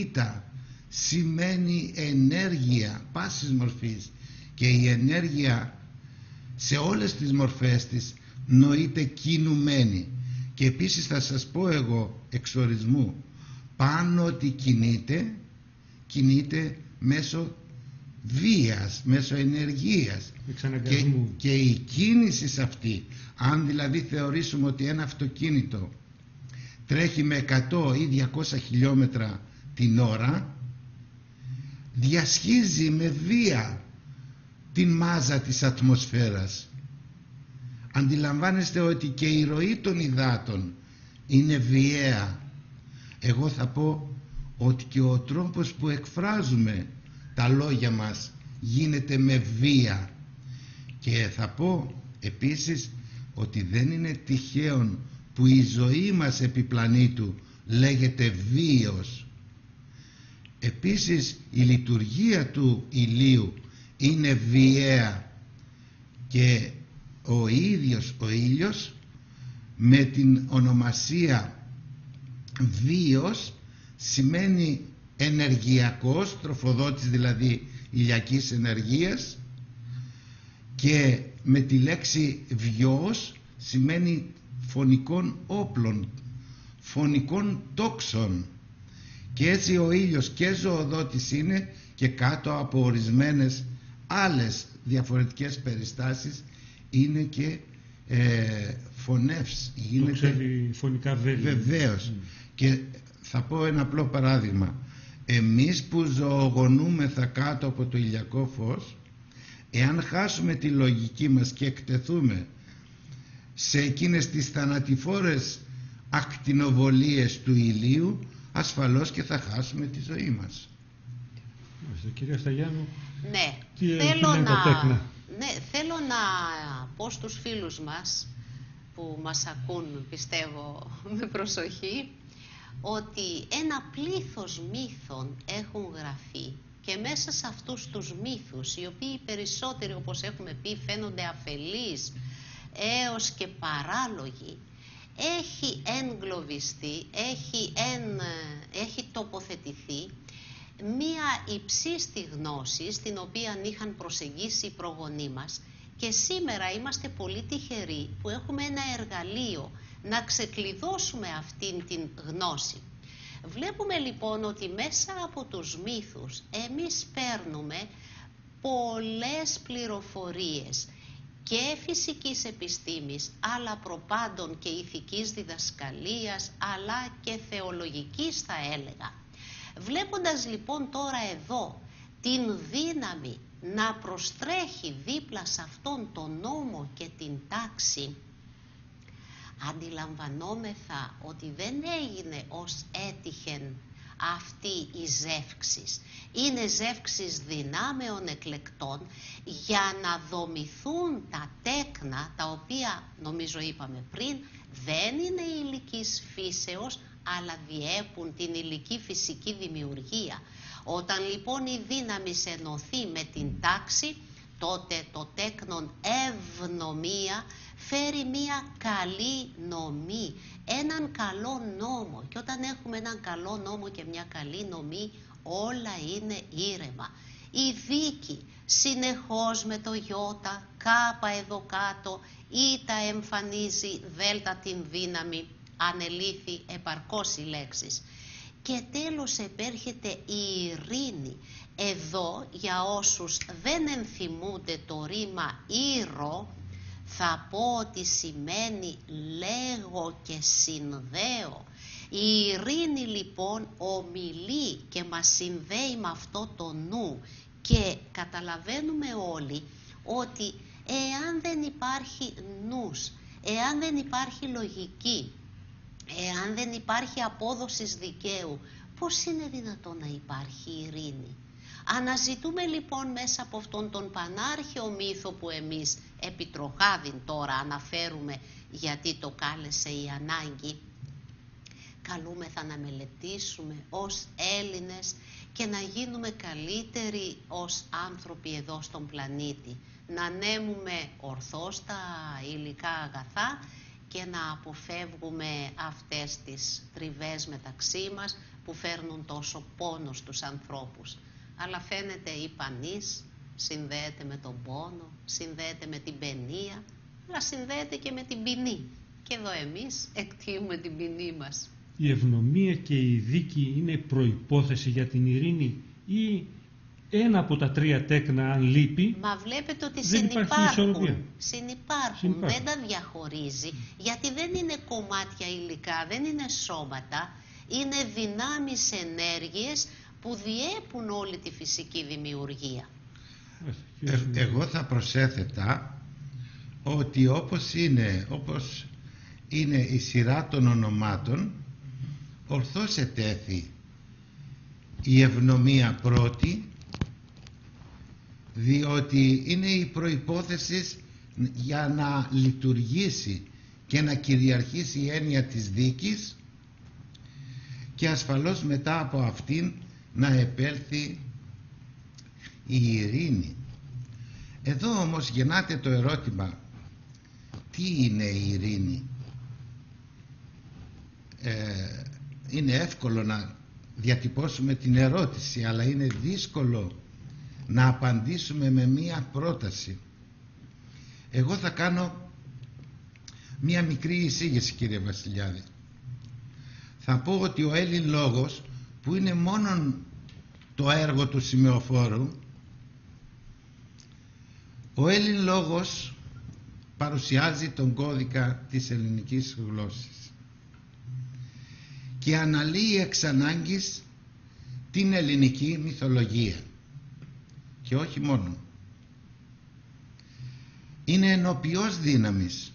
Speaker 2: σημαίνει ενέργεια πάσης μορφής, και η ενέργεια σε όλες τις μορφές της νοείται κινουμένη. Και επίσης θα σας πω εγώ εξορισμού, πάνω ότι κινείται, κινείται μέσω βίας, μέσω ενεργείας, και, και η κίνηση σε αυτή, αν δηλαδή θεωρήσουμε ότι ένα αυτοκίνητο τρέχει με εκατό ή διακόσια χιλιόμετρα την ώρα, διασχίζει με βία την μάζα της ατμοσφαίρας. Αντιλαμβάνεστε ότι και η ροή των υδάτων είναι βιαία. Εγώ θα πω ότι και ο τρόπος που εκφράζουμε τα λόγια μας γίνεται με βία. Και θα πω επίσης ότι δεν είναι τυχαίον που η ζωή μας επί πλανήτου λέγεται βίος. Επίσης η λειτουργία του ηλίου είναι βιαία, και ο ίδιος ο ήλιος με την ονομασία βίος σημαίνει ενεργειακός, τροφοδότης δηλαδή ηλιακής ενεργείας, και με τη λέξη βιός σημαίνει φωνικών όπλων, φωνικών τόξων. Και έτσι ο ήλιος και ζωοδότης είναι, και κάτω από ορισμένες άλλες διαφορετικές περιστάσεις είναι και ε, φωνεύς, γίνεται
Speaker 1: φωνικά βέλη.
Speaker 2: Βεβαίως.
Speaker 1: Mm.
Speaker 2: Και θα πω ένα απλό παράδειγμα. Εμείς που ζωογονούμεθα κάτω από το ηλιακό φως, εάν χάσουμε τη λογική μας και εκτεθούμε σε εκείνες τις θανατηφόρες ακτινοβολίες του ηλίου, ασφαλώς και θα χάσουμε τη ζωή μας.
Speaker 1: Κυρία Σταγιάννου,
Speaker 3: ναι,
Speaker 1: τι,
Speaker 3: θέλω,
Speaker 1: τι
Speaker 3: να, ναι, θέλω να πω στους φίλους μας που μας ακούν, πιστεύω με προσοχή, ότι ένα πλήθος μύθων έχουν γραφεί, και μέσα σε αυτούς τους μύθους, οι οποίοι περισσότεροι, όπως έχουμε πει, φαίνονται αφελείς έως και παράλογοι, έχει εγκλωβιστεί, έχει, εν, έχει τοποθετηθεί μία υψίστη γνώση στην οποία είχαν προσεγγίσει οι προγονείς μας, και σήμερα είμαστε πολύ τυχεροί που έχουμε ένα εργαλείο να ξεκλειδώσουμε αυτήν την γνώση. Βλέπουμε λοιπόν ότι μέσα από τους μύθους εμείς παίρνουμε πολλές πληροφορίες και φυσικής επιστήμης, αλλά προπάντων και ηθικής διδασκαλίας, αλλά και θεολογικής θα έλεγα. Βλέποντας λοιπόν τώρα εδώ την δύναμη να προστρέχει δίπλα σε αυτόν τον νόμο και την τάξη, αντιλαμβανόμεθα ότι δεν έγινε ως έτυχεν αυτή η ζεύξης. Είναι ζεύξης δυνάμεων εκλεκτών για να δομηθούν τα τέκνα, τα οποία νομίζω είπαμε πριν δεν είναι υλικής φύσεως, αλλά διέπουν την υλική φυσική δημιουργία. Όταν λοιπόν η δύναμη ενωθεί με την τάξη, τότε το τέκνον ευνομία φέρει μία καλή νομή, έναν καλό νόμο. Και όταν έχουμε έναν καλό νόμο και μια καλή νομή, όλα είναι ήρεμα. Η δίκη συνεχώς με το γιώτα, κάπα εδώ κάτω, ήτα εμφανίζει δέλτα την δύναμη, ανελήθη επαρκώς οι λέξεις. Και τέλος επέρχεται η ειρήνη. Εδώ, για όσους δεν ενθυμούνται το ρήμα ήρο, θα πω ότι σημαίνει λέγω και συνδέω. Η ειρήνη λοιπόν ομιλεί και μας συνδέει με αυτό το νου, και καταλαβαίνουμε όλοι ότι εάν δεν υπάρχει νους, εάν δεν υπάρχει λογική, εάν δεν υπάρχει απόδοση δικαίου, πώς είναι δυνατόν να υπάρχει ειρήνη? Αναζητούμε λοιπόν μέσα από αυτόν τον πανάρχαιο μύθο που εμείς επιτροχάδιν τώρα αναφέρουμε, γιατί το κάλεσε η ανάγκη, καλούμεθα να μελετήσουμε ως Έλληνες και να γίνουμε καλύτεροι ως άνθρωποι εδώ στον πλανήτη. Να ανέμουμε ορθώς τα υλικά αγαθά και να αποφεύγουμε αυτές τις τριβές μεταξύ μας που φέρνουν τόσο πόνο στους ανθρώπους. Αλλά φαίνεται η πανής συνδέεται με τον πόνο, συνδέεται με την παινία, αλλά συνδέεται και με την ποινή. Και εδώ εμείς εκτιμούμε την ποινή μας.
Speaker 1: Η ευνομία και η δίκη είναι προϋπόθεση για την ειρήνη, ή ένα από τα τρία τέκνα αν λείπει?
Speaker 3: Μα βλέπετε ότι
Speaker 1: δεν
Speaker 3: συνυπάρχουν, συνυπάρχουν,
Speaker 1: συνυπάρχουν,
Speaker 3: δεν τα διαχωρίζει, γιατί δεν είναι κομμάτια υλικά, δεν είναι σώματα, είναι δυνάμεις, ενέργειες που διέπουν όλη τη φυσική δημιουργία.
Speaker 2: Ε, εγώ θα προσέθετα ότι όπως είναι, όπως είναι η σειρά των ονομάτων, ορθώς ετέθη η ευνομία πρώτη, διότι είναι η προϋπόθεση για να λειτουργήσει και να κυριαρχήσει η έννοια της δίκης, και ασφαλώς μετά από αυτήν να επέλθει η ειρήνη. Εδώ όμως γεννάται το ερώτημα, τι είναι η ειρήνη? Ε, είναι εύκολο να διατυπώσουμε την ερώτηση, αλλά είναι δύσκολο να απαντήσουμε με μία πρόταση. Εγώ θα κάνω μία μικρή εισήγηση, κύριε Βασιλιάδη. Θα πω ότι ο Έλλην λόγος, που είναι μόνον το έργο του σημεοφόρου, ο Έλλην λόγος παρουσιάζει τον κώδικα της ελληνικής γλώσσης και αναλύει εξ ανάγκης την ελληνική μυθολογία, και όχι μόνο. Είναι ενοποιός δύναμης,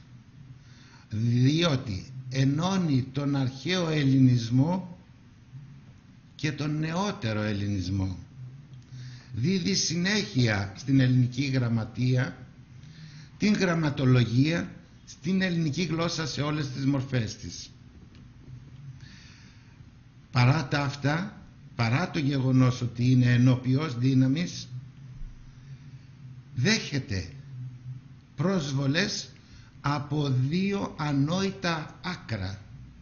Speaker 2: διότι ενώνει τον αρχαίο ελληνισμό και τον νεότερο ελληνισμό. Δίδει συνέχεια στην ελληνική γραμματεία, την γραμματολογία, στην ελληνική γλώσσα σε όλες τις μορφές της. Παρά τα αυτά, παρά το γεγονός ότι είναι ενοποιός δύναμης, δέχεται πρόσβολες από δύο ανόητα άκρα.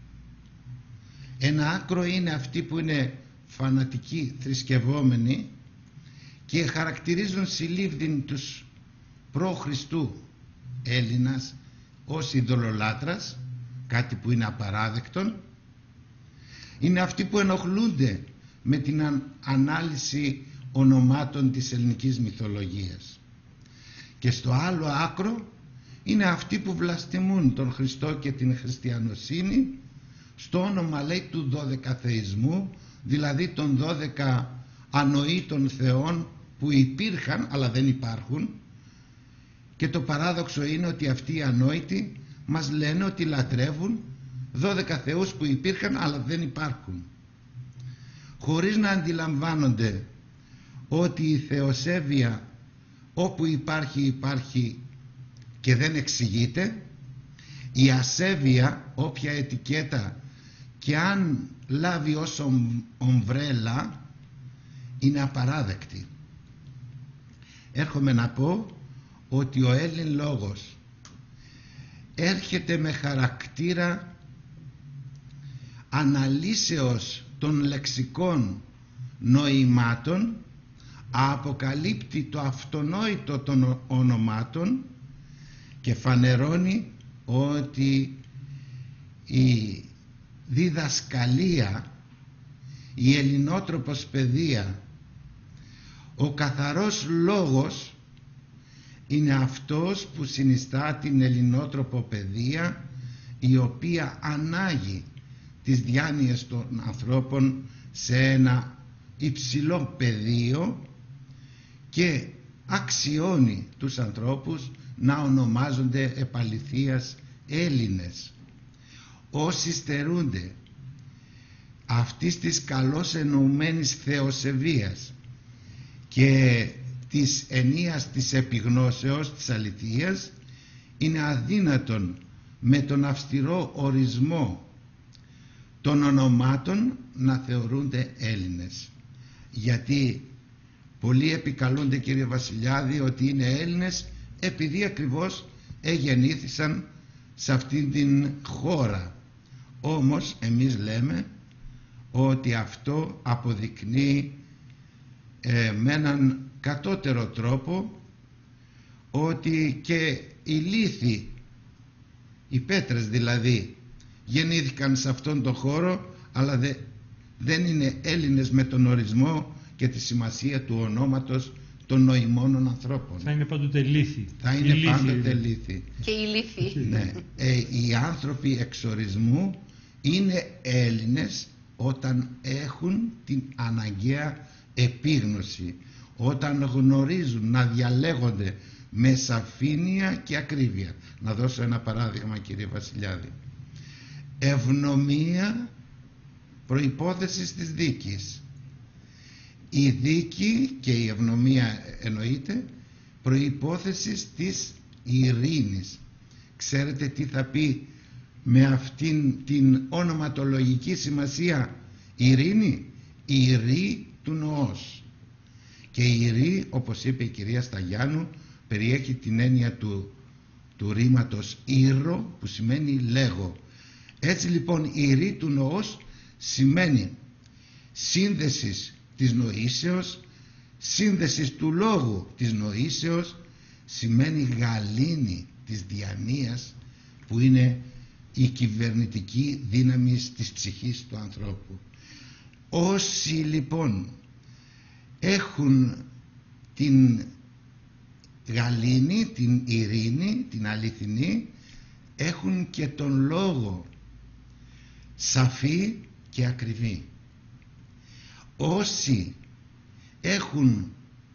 Speaker 2: Ένα άκρο είναι αυτοί που είναι φανατικοί θρησκευόμενοι και χαρακτηρίζουν συλλήβδιν τους προ-Χριστού Έλληνας ως ειδωλολάτρας, κάτι που είναι απαράδεκτον. Είναι αυτοί που ενοχλούνται με την ανάλυση ονομάτων της ελληνικής μυθολογίας. Και στο άλλο άκρο είναι αυτοί που βλαστημούν τον Χριστό και την χριστιανοσύνη στο όνομα, λέει, του δωδεκαθεϊσμού, δηλαδή των δώδεκα ανοήτων θεών που υπήρχαν αλλά δεν υπάρχουν. Και το παράδοξο είναι ότι αυτοί οι ανόητοι μας λένε ότι λατρεύουν δώδεκα θεούς που υπήρχαν αλλά δεν υπάρχουν, χωρίς να αντιλαμβάνονται ότι η θεοσέβεια όπου υπάρχει υπάρχει και δεν εξηγείται. Η ασέβεια, όποια ετικέτα και αν λάβει ως ομπρέλα, είναι απαράδεκτη. Έρχομαι να πω ότι ο Έλλην λόγος έρχεται με χαρακτήρα αναλύσεως των λεξικών νοημάτων, αποκαλύπτει το αυτονόητο των ονομάτων και φανερώνει ότι η διδασκαλία, η ελληνότροπος παιδεία, ο καθαρός λόγος είναι αυτός που συνιστά την ελληνότροπο παιδεία, η οποία ανάγει τις διάνοιες των ανθρώπων σε ένα υψηλό πεδίο και αξιώνει τους ανθρώπους να ονομάζονται επαληθείας Έλληνες. Όσοι στερούνται αυτής της καλώς εννοουμένης θεοσεβίας και της ενίας της επιγνώσεως της αληθείας, είναι αδύνατον με τον αυστηρό ορισμό των ονομάτων να θεωρούνται Έλληνες. Γιατί πολλοί επικαλούνται, κύριε Βασιλιάδη, ότι είναι Έλληνες επειδή ακριβώς εγεννήθησαν σε αυτήν την χώρα. Όμως εμείς λέμε ότι αυτό αποδεικνύει ε, με έναν κατώτερο τρόπο ότι και οι λίθοι, οι πέτρες δηλαδή, γεννήθηκαν σε αυτόν τον χώρο, αλλά δε, δεν είναι Έλληνες με τον ορισμό και τη σημασία του ονόματος των νοημόνων ανθρώπων.
Speaker 1: Θα είναι πάντοτε λύθη.
Speaker 2: Θα είναι η πάντοτε λύθη.
Speaker 3: Και η λύθη.
Speaker 2: Ναι. Ε, οι άνθρωποι εξορισμού είναι Έλληνες όταν έχουν την αναγκαία επίγνωση, όταν γνωρίζουν να διαλέγονται με σαφήνεια και ακρίβεια. Να δώσω ένα παράδειγμα, κύριε Βασιλιάδη. Ευνομία προϋπόθεσης της δίκης. Η δίκη και η ευνομία εννοείται προϋπόθεσης της ειρήνης. Ξέρετε τι θα πει με αυτήν την ονοματολογική σημασία ειρήνη? Η ειρή του νοός. Και η ειρή, όπως είπε η κυρία Σταγιάννου, περιέχει την έννοια του, του ρήματος ήρο, που σημαίνει λέγω. Έτσι λοιπόν η ειρή του νοός σημαίνει σύνδεσης της νοήσεως, σύνδεσης του λόγου της νοήσεως, σημαίνει γαλήνη της διανοίας, που είναι η κυβερνητική δύναμη της ψυχής του ανθρώπου. Όσοι λοιπόν έχουν την γαλήνη, την ειρήνη, την αληθινή, έχουν και τον λόγο σαφή και ακριβή. Όσοι έχουν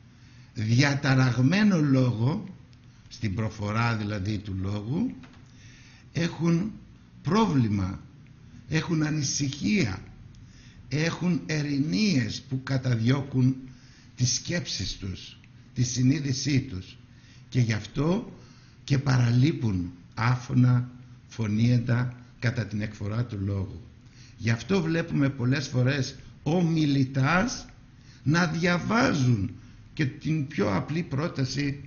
Speaker 2: διαταραγμένο λόγο, στην προφορά δηλαδή του λόγου, έχουν πρόβλημα, έχουν ανησυχία, έχουν ερηνίες που καταδιώκουν τις σκέψεις τους, τη συνείδησή τους, και γι' αυτό και παραλείπουν άφωνα, φωνήεντα κατά την εκφορά του λόγου. Γι' αυτό βλέπουμε πολλές φορές ομιλητάς να διαβάζουν και την πιο απλή πρόταση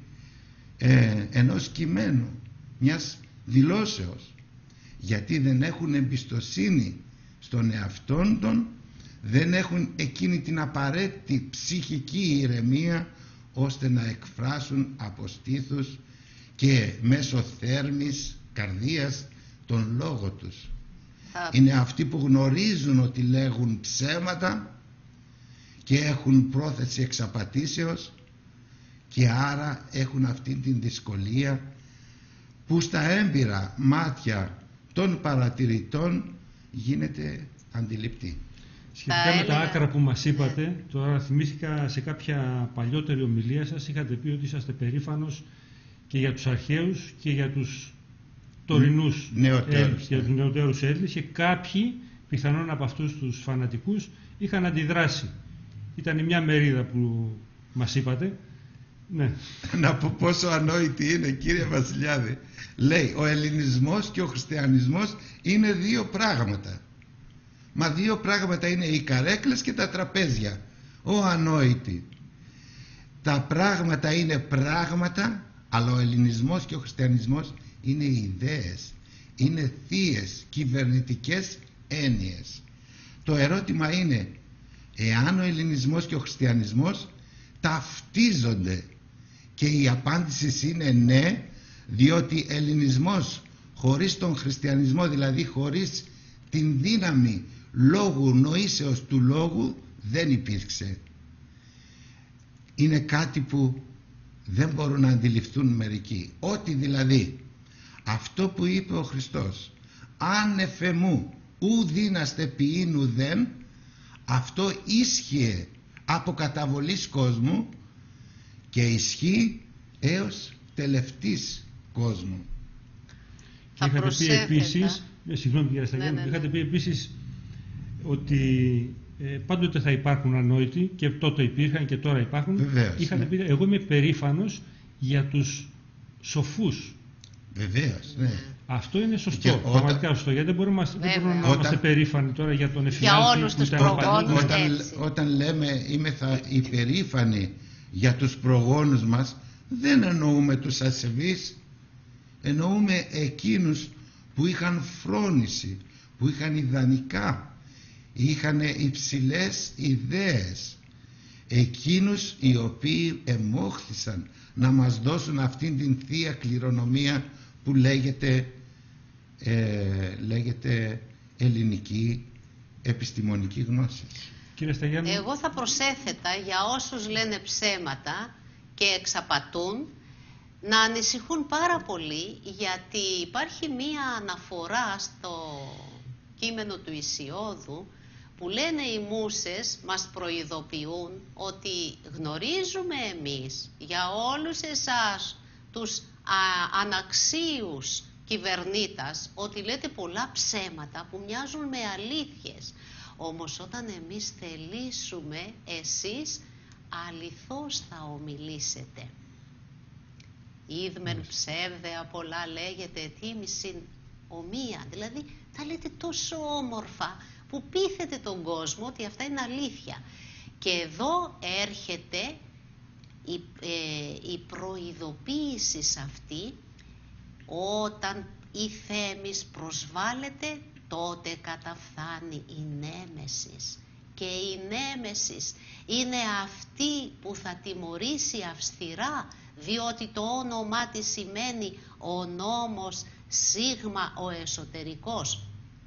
Speaker 2: ε, ενός κειμένου, μιας δηλώσεως, γιατί δεν έχουν εμπιστοσύνη στον εαυτόν των, δεν έχουν εκείνη την απαραίτητη ψυχική ηρεμία ώστε να εκφράσουν από στήθους και μέσω θέρμης καρδίας τον λόγο τους. Είναι αυτοί που γνωρίζουν ότι λέγουν ψέματα και έχουν πρόθεση εξαπατήσεως, και άρα έχουν αυτή την δυσκολία που στα έμπειρα μάτια των παρατηρητών γίνεται αντιληπτή.
Speaker 1: Σχετικά με τα άκρα που μας είπατε, τώρα θυμήθηκα σε κάποια παλιότερη ομιλία σας, είχατε πει ότι είσαστε περήφανος και για τους αρχαίους και για τους τωρινούς
Speaker 2: νεωτέρους,
Speaker 1: για τους νεωτέρους Έλληνες, και κάποιοι, πιθανόν από αυτούς τους φανατικούς, είχαν αντιδράσει. Ήταν μια μερίδα που μας είπατε. Ναι.
Speaker 2: Να πω πόσο ανόητη είναι, κύριε Βασιλιάδη. Λέει, ο ελληνισμός και ο χριστιανισμός είναι δύο πράγματα. Μα δύο πράγματα είναι οι καρέκλες και τα τραπέζια. Ω ανόητη. Τα πράγματα είναι πράγματα, αλλά ο ελληνισμός και ο χριστιανισμός είναι ιδέες, είναι θείες κυβερνητικές έννοιες. Το ερώτημα είναι, εάν ο ελληνισμός και ο χριστιανισμός ταυτίζονται, και η απάντηση είναι ναι, διότι ελληνισμός χωρίς τον χριστιανισμό, δηλαδή χωρίς την δύναμη λόγου, νοήσεως του λόγου, δεν υπήρξε. Είναι κάτι που δεν μπορούν να αντιληφθούν μερικοί, ότι δηλαδή αυτό που είπε ο Χριστός, αν εφεμού ου δύναστε ποιήν ουδέν, αυτό ίσχυε από καταβολής κόσμου και ισχύει έως τελευτής κόσμου.
Speaker 1: Και είχατε πει επίσης, συγγνώμη κύριε Σταγιάννη, ναι, ναι, ναι. είχατε πει επίσης ότι ε, πάντοτε θα υπάρχουν ανόητοι, και τότε υπήρχαν και τώρα υπάρχουν.
Speaker 2: Βεβαίως,
Speaker 1: είχατε
Speaker 2: ναι.
Speaker 1: πει, εγώ είμαι περήφανος για τους σοφούς.
Speaker 2: Βεβαίως, ναι.
Speaker 1: Αυτό είναι σωστό,
Speaker 2: και
Speaker 1: πραγματικά
Speaker 2: όταν...
Speaker 1: σωστό, γιατί δεν μπορούμε, δεν μπορούμε να
Speaker 2: όταν...
Speaker 1: είμαστε περήφανοι τώρα για τον εφιάλτη που ήταν
Speaker 2: όταν, όταν, όταν λέμε είμαι θα υπερήφανοι για τους προγόνους μας, δεν εννοούμε τους ασεβείς, εννοούμε εκείνους που είχαν φρόνηση, που είχαν ιδανικά, είχαν υψηλές ιδέες, εκείνους οι οποίοι εμόχθησαν να μας δώσουν αυτήν την θεία κληρονομία που λέγεται, ε, λέγεται ελληνική επιστημονική γνώση.
Speaker 1: Κύριε Σταγιάννη.
Speaker 3: Εγώ θα προσέθετα για όσους λένε ψέματα και εξαπατούν να ανησυχούν πάρα πολύ, γιατί υπάρχει μία αναφορά στο κείμενο του Ησιώδου που λένε οι μούσες, μας προειδοποιούν ότι γνωρίζουμε εμείς για όλους εσάς τους α, αναξίους κυβερνήτας ότι λέτε πολλά ψέματα που μοιάζουν με αλήθειες. Όμως όταν εμείς θελήσουμε, εσείς αληθώς θα ομιλήσετε. Ίδμεν ψεύδεα πολλά λέγεται ετήμησιν ομοία. Δηλαδή τα λέτε τόσο όμορφα που πείθετε τον κόσμο ότι αυτά είναι αλήθεια. Και εδώ έρχεται η, ε, η προειδοποίηση σε αυτή, όταν η Θέμης προσβάλλεται, τότε καταφθάνει η νέμεσης. Και η νέμεσης είναι αυτή που θα τιμωρήσει αυστηρά, διότι το όνομά της σημαίνει ο νόμος σίγμα ο εσωτερικός.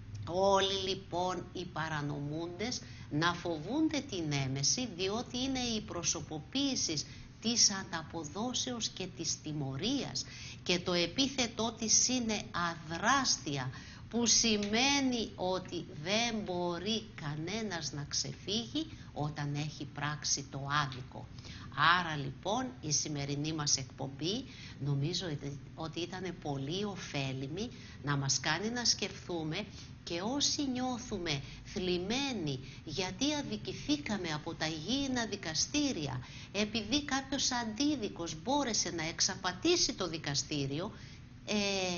Speaker 3: Όλοι λοιπόν οι παρανομούντες να φοβούνται την νέμεση, διότι είναι η προσωποποίηση της ανταποδόσεως και της τιμωρίας, και το επίθετό της είναι αδράστια, που σημαίνει ότι δεν μπορεί κανένας να ξεφύγει όταν έχει πράξει το άδικο. Άρα λοιπόν η σημερινή μας εκπομπή νομίζω ότι ήταν πολύ ωφέλιμη, να μας κάνει να σκεφτούμε, και όσοι νιώθουμε θλιμμένοι γιατί αδικηθήκαμε από τα γήινα δικαστήρια, επειδή κάποιος αντίδικος μπόρεσε να εξαπατήσει το δικαστήριο, ε,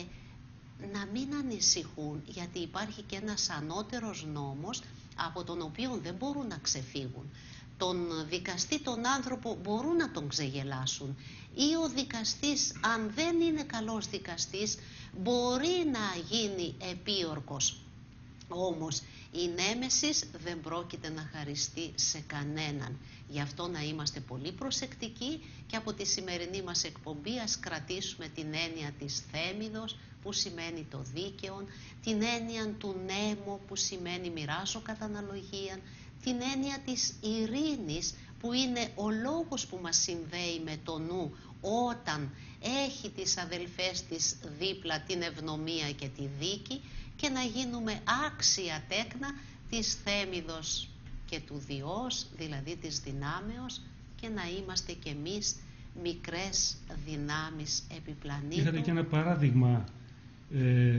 Speaker 3: να μην ανησυχούν, γιατί υπάρχει και ένας ανώτερος νόμος από τον οποίο δεν μπορούν να ξεφύγουν. Τον δικαστή, τον άνθρωπο, μπορούν να τον ξεγελάσουν, ή ο δικαστής, αν δεν είναι καλός δικαστής, μπορεί να γίνει επίορκος. Όμως η νέμεσης δεν πρόκειται να χαριστεί σε κανέναν. Γι' αυτό να είμαστε πολύ προσεκτικοί, και από τη σημερινή μας εκπομπή ας κρατήσουμε την έννοια της θέμηδος, που σημαίνει το δίκαιο, την έννοια του νέμου, που σημαίνει μοιράζω κατά αναλογία, την έννοια της ειρήνης, που είναι ο λόγος που μας συνδέει με το νου όταν έχει τις αδελφές της δίπλα την ευνομία και τη δίκη, και να γίνουμε άξια τέκνα της θέμηδος και του Διός, δηλαδή της δυνάμεως, και να είμαστε κι εμείς μικρές δυνάμεις επιπλανήτου.
Speaker 1: Είχατε και ένα παράδειγμα ε,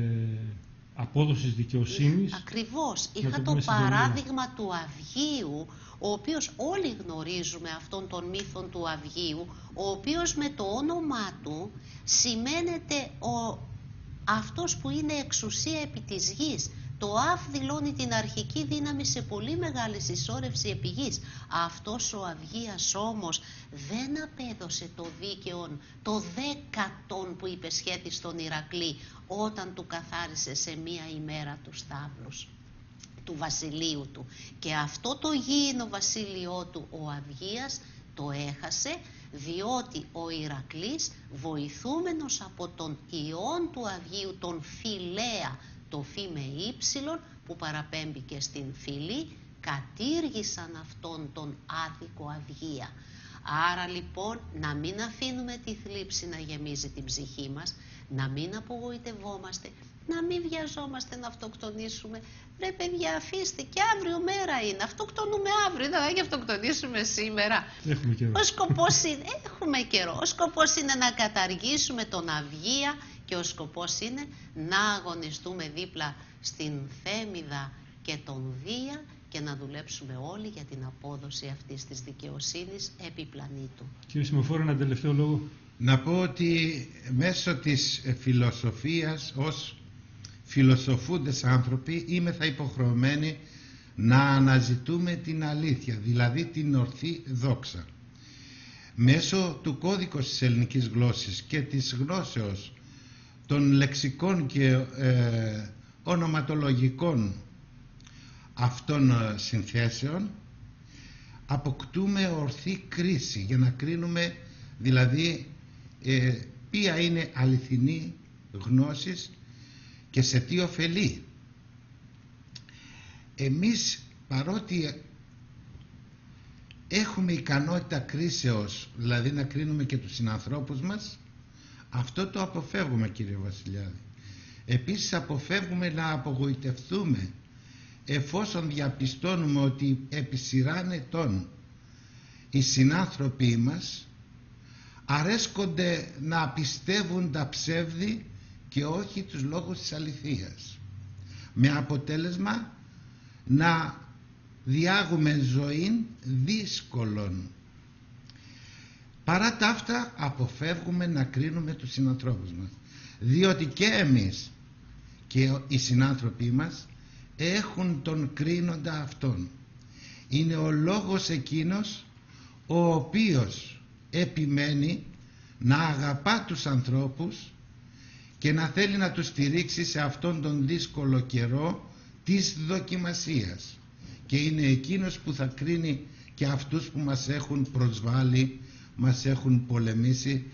Speaker 1: απόδοσης δικαιοσύνης.
Speaker 3: Ακριβώς. Είχα το παράδειγμα του Αυγίου, ο οποίος όλοι γνωρίζουμε αυτόν τον μύθο του Αυγίου, ο οποίος με το όνομά του σημαίνεται ο, αυτός που είναι εξουσία επί της γης. Το Αυ δηλώνει την αρχική δύναμη σε πολύ μεγάλη συσσόρευση επί γης. Αυτός ο Αυγίας όμως δεν απέδωσε το δίκαιον, το δέκατον που υπεσχέθη στον Ηρακλή, όταν του καθάρισε σε μία ημέρα τους στάβλους του βασιλείου του. Και αυτό το γήινο βασίλειό του, ο Αυγίας, Το έχασε διότι ο Ηρακλής, βοηθούμενος από τον ιόν του Αυγίου, τον Φιλέα, το φι με ύψιλον που παραπέμπει και στην φυλή, κατήργησαν αυτόν τον άδικο Αυγία. Άρα λοιπόν να μην αφήνουμε τη θλίψη να γεμίζει την ψυχή μας, να μην απογοητευόμαστε, να μην βιαζόμαστε να αυτοκτονήσουμε. Ρε παιδιά, αφήστε, και αύριο μέρα είναι, αυτοκτονούμε αύριο, δεν θα αυτοκτονήσουμε σήμερα.
Speaker 1: Έχουμε καιρό.
Speaker 3: Ο σκοπός είναι, έχουμε καιρό, ο σκοπός είναι να καταργήσουμε τον Αυγία και ο σκοπός είναι να αγωνιστούμε δίπλα στην Θέμιδα και τον Δία και να δουλέψουμε όλοι για την απόδοση αυτής της δικαιοσύνης επί πλανήτου.
Speaker 1: Κύριε Σημεφόρο, ένα τελευταίο λόγο.
Speaker 2: Να πω ότι μέσω της φιλοσοφίας, ως φιλοσοφούντες άνθρωποι, είμαι θα υποχρεωμένοι να αναζητούμε την αλήθεια, δηλαδή την ορθή δόξα. Μέσω του κώδικος της ελληνικής γλώσσης και της γνώσεως των λεξικών και ε, ονοματολογικών αυτών συνθέσεων αποκτούμε ορθή κρίση για να κρίνουμε δηλαδή ε, ποια είναι αληθινή γνώσης και σε τι ωφελεί. Εμείς παρότι έχουμε ικανότητα κρίσεως, δηλαδή να κρίνουμε και τους συνανθρώπους μας, αυτό το αποφεύγουμε, κύριε Βασιλιάδη. Επίσης αποφεύγουμε να απογοητευτούμε εφόσον διαπιστώνουμε ότι επί σειράν ετών οι συνάνθρωποι μας αρέσκονται να πιστεύουν τα ψεύδη και όχι τους λόγους της αληθείας, με αποτέλεσμα να διάγουμε ζωή δύσκολων. Παρά τα αυτά αποφεύγουμε να κρίνουμε τους συνανθρώπους μας, διότι και εμείς και οι συνάνθρωποι μας έχουν τον κρίνοντα αυτόν. Είναι ο λόγος εκείνος ο οποίος επιμένει να αγαπά τους ανθρώπους και να θέλει να τους στηρίξει σε αυτόν τον δύσκολο καιρό της δοκιμασίας, και είναι εκείνος που θα κρίνει και αυτούς που μας έχουν προσβάλει, μας έχουν πολεμήσει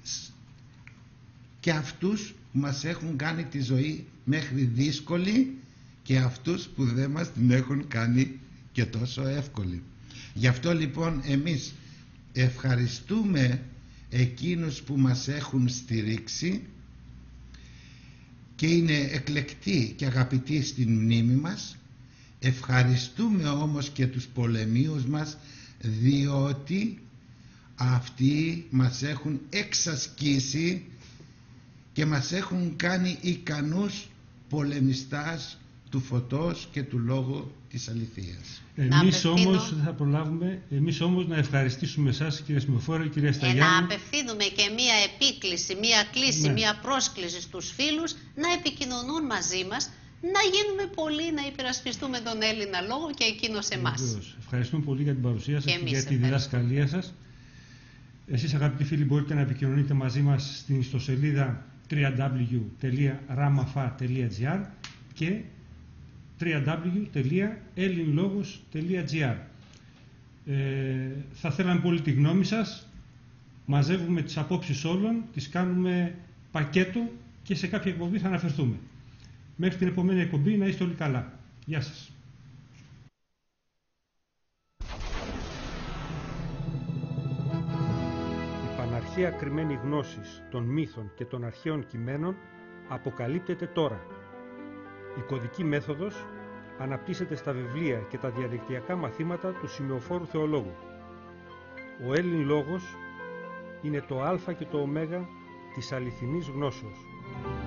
Speaker 2: και αυτούς που μας έχουν κάνει τη ζωή μέχρι δύσκολη και αυτούς που δεν μας την έχουν κάνει και τόσο εύκολη. Γι' αυτό λοιπόν εμείς ευχαριστούμε εκείνους που μας έχουν στηρίξει και είναι εκλεκτοί και αγαπητοί στην μνήμη μας. Ευχαριστούμε όμως και τους πολεμίους μας, διότι αυτοί μας έχουν εξασκήσει και μας έχουν κάνει ικανούς πολεμιστάς του φωτός και του λόγου της αληθείας.
Speaker 1: Εμείς όμως δεν θα προλάβουμε, εμείς όμως να ευχαριστήσουμε εσάς, κύριε Σημεφόρο, κυρία Σταγιάννη.
Speaker 3: Ε, να απευθύνουμε και μία επίκληση, μία κλίση, ναι. μία πρόσκληση στους φίλους να επικοινωνούν μαζί μας, να γίνουμε πολλοί, να υπερασπιστούμε τον Έλληνα λόγο και εκείνος εμάς.
Speaker 1: Ευχαριστούμε πολύ για την παρουσία σας και,
Speaker 3: και
Speaker 1: για τη διδασκαλία σας. Εσείς, αγαπητοί φίλοι, μπορείτε να επικοινωνείτε μαζί μας στην ιστοσελίδα double-u double-u double-u τελεία ramafa τελεία gr και double-u double-u double-u τελεία ellinlogos τελεία gr. Ε, θα θέλαμε πολύ τη γνώμη σας. Μαζεύουμε τις απόψεις όλων, τις κάνουμε πακέτο και σε κάποια εκπομπή θα αναφερθούμε. Μέχρι την επόμενη εκπομπή να είστε όλοι καλά. Γεια σας. Η παναρχαία κρυμμένη γνώσης των μύθων και των αρχαίων κειμένων αποκαλύπτεται τώρα. Η κωδική μέθοδος αναπτύσσεται στα βιβλία και τα διαδικτυακά μαθήματα του σημειοφόρου θεολόγου. Ο Έλλην λόγος είναι το α και το ω της αληθινής γνώσεως.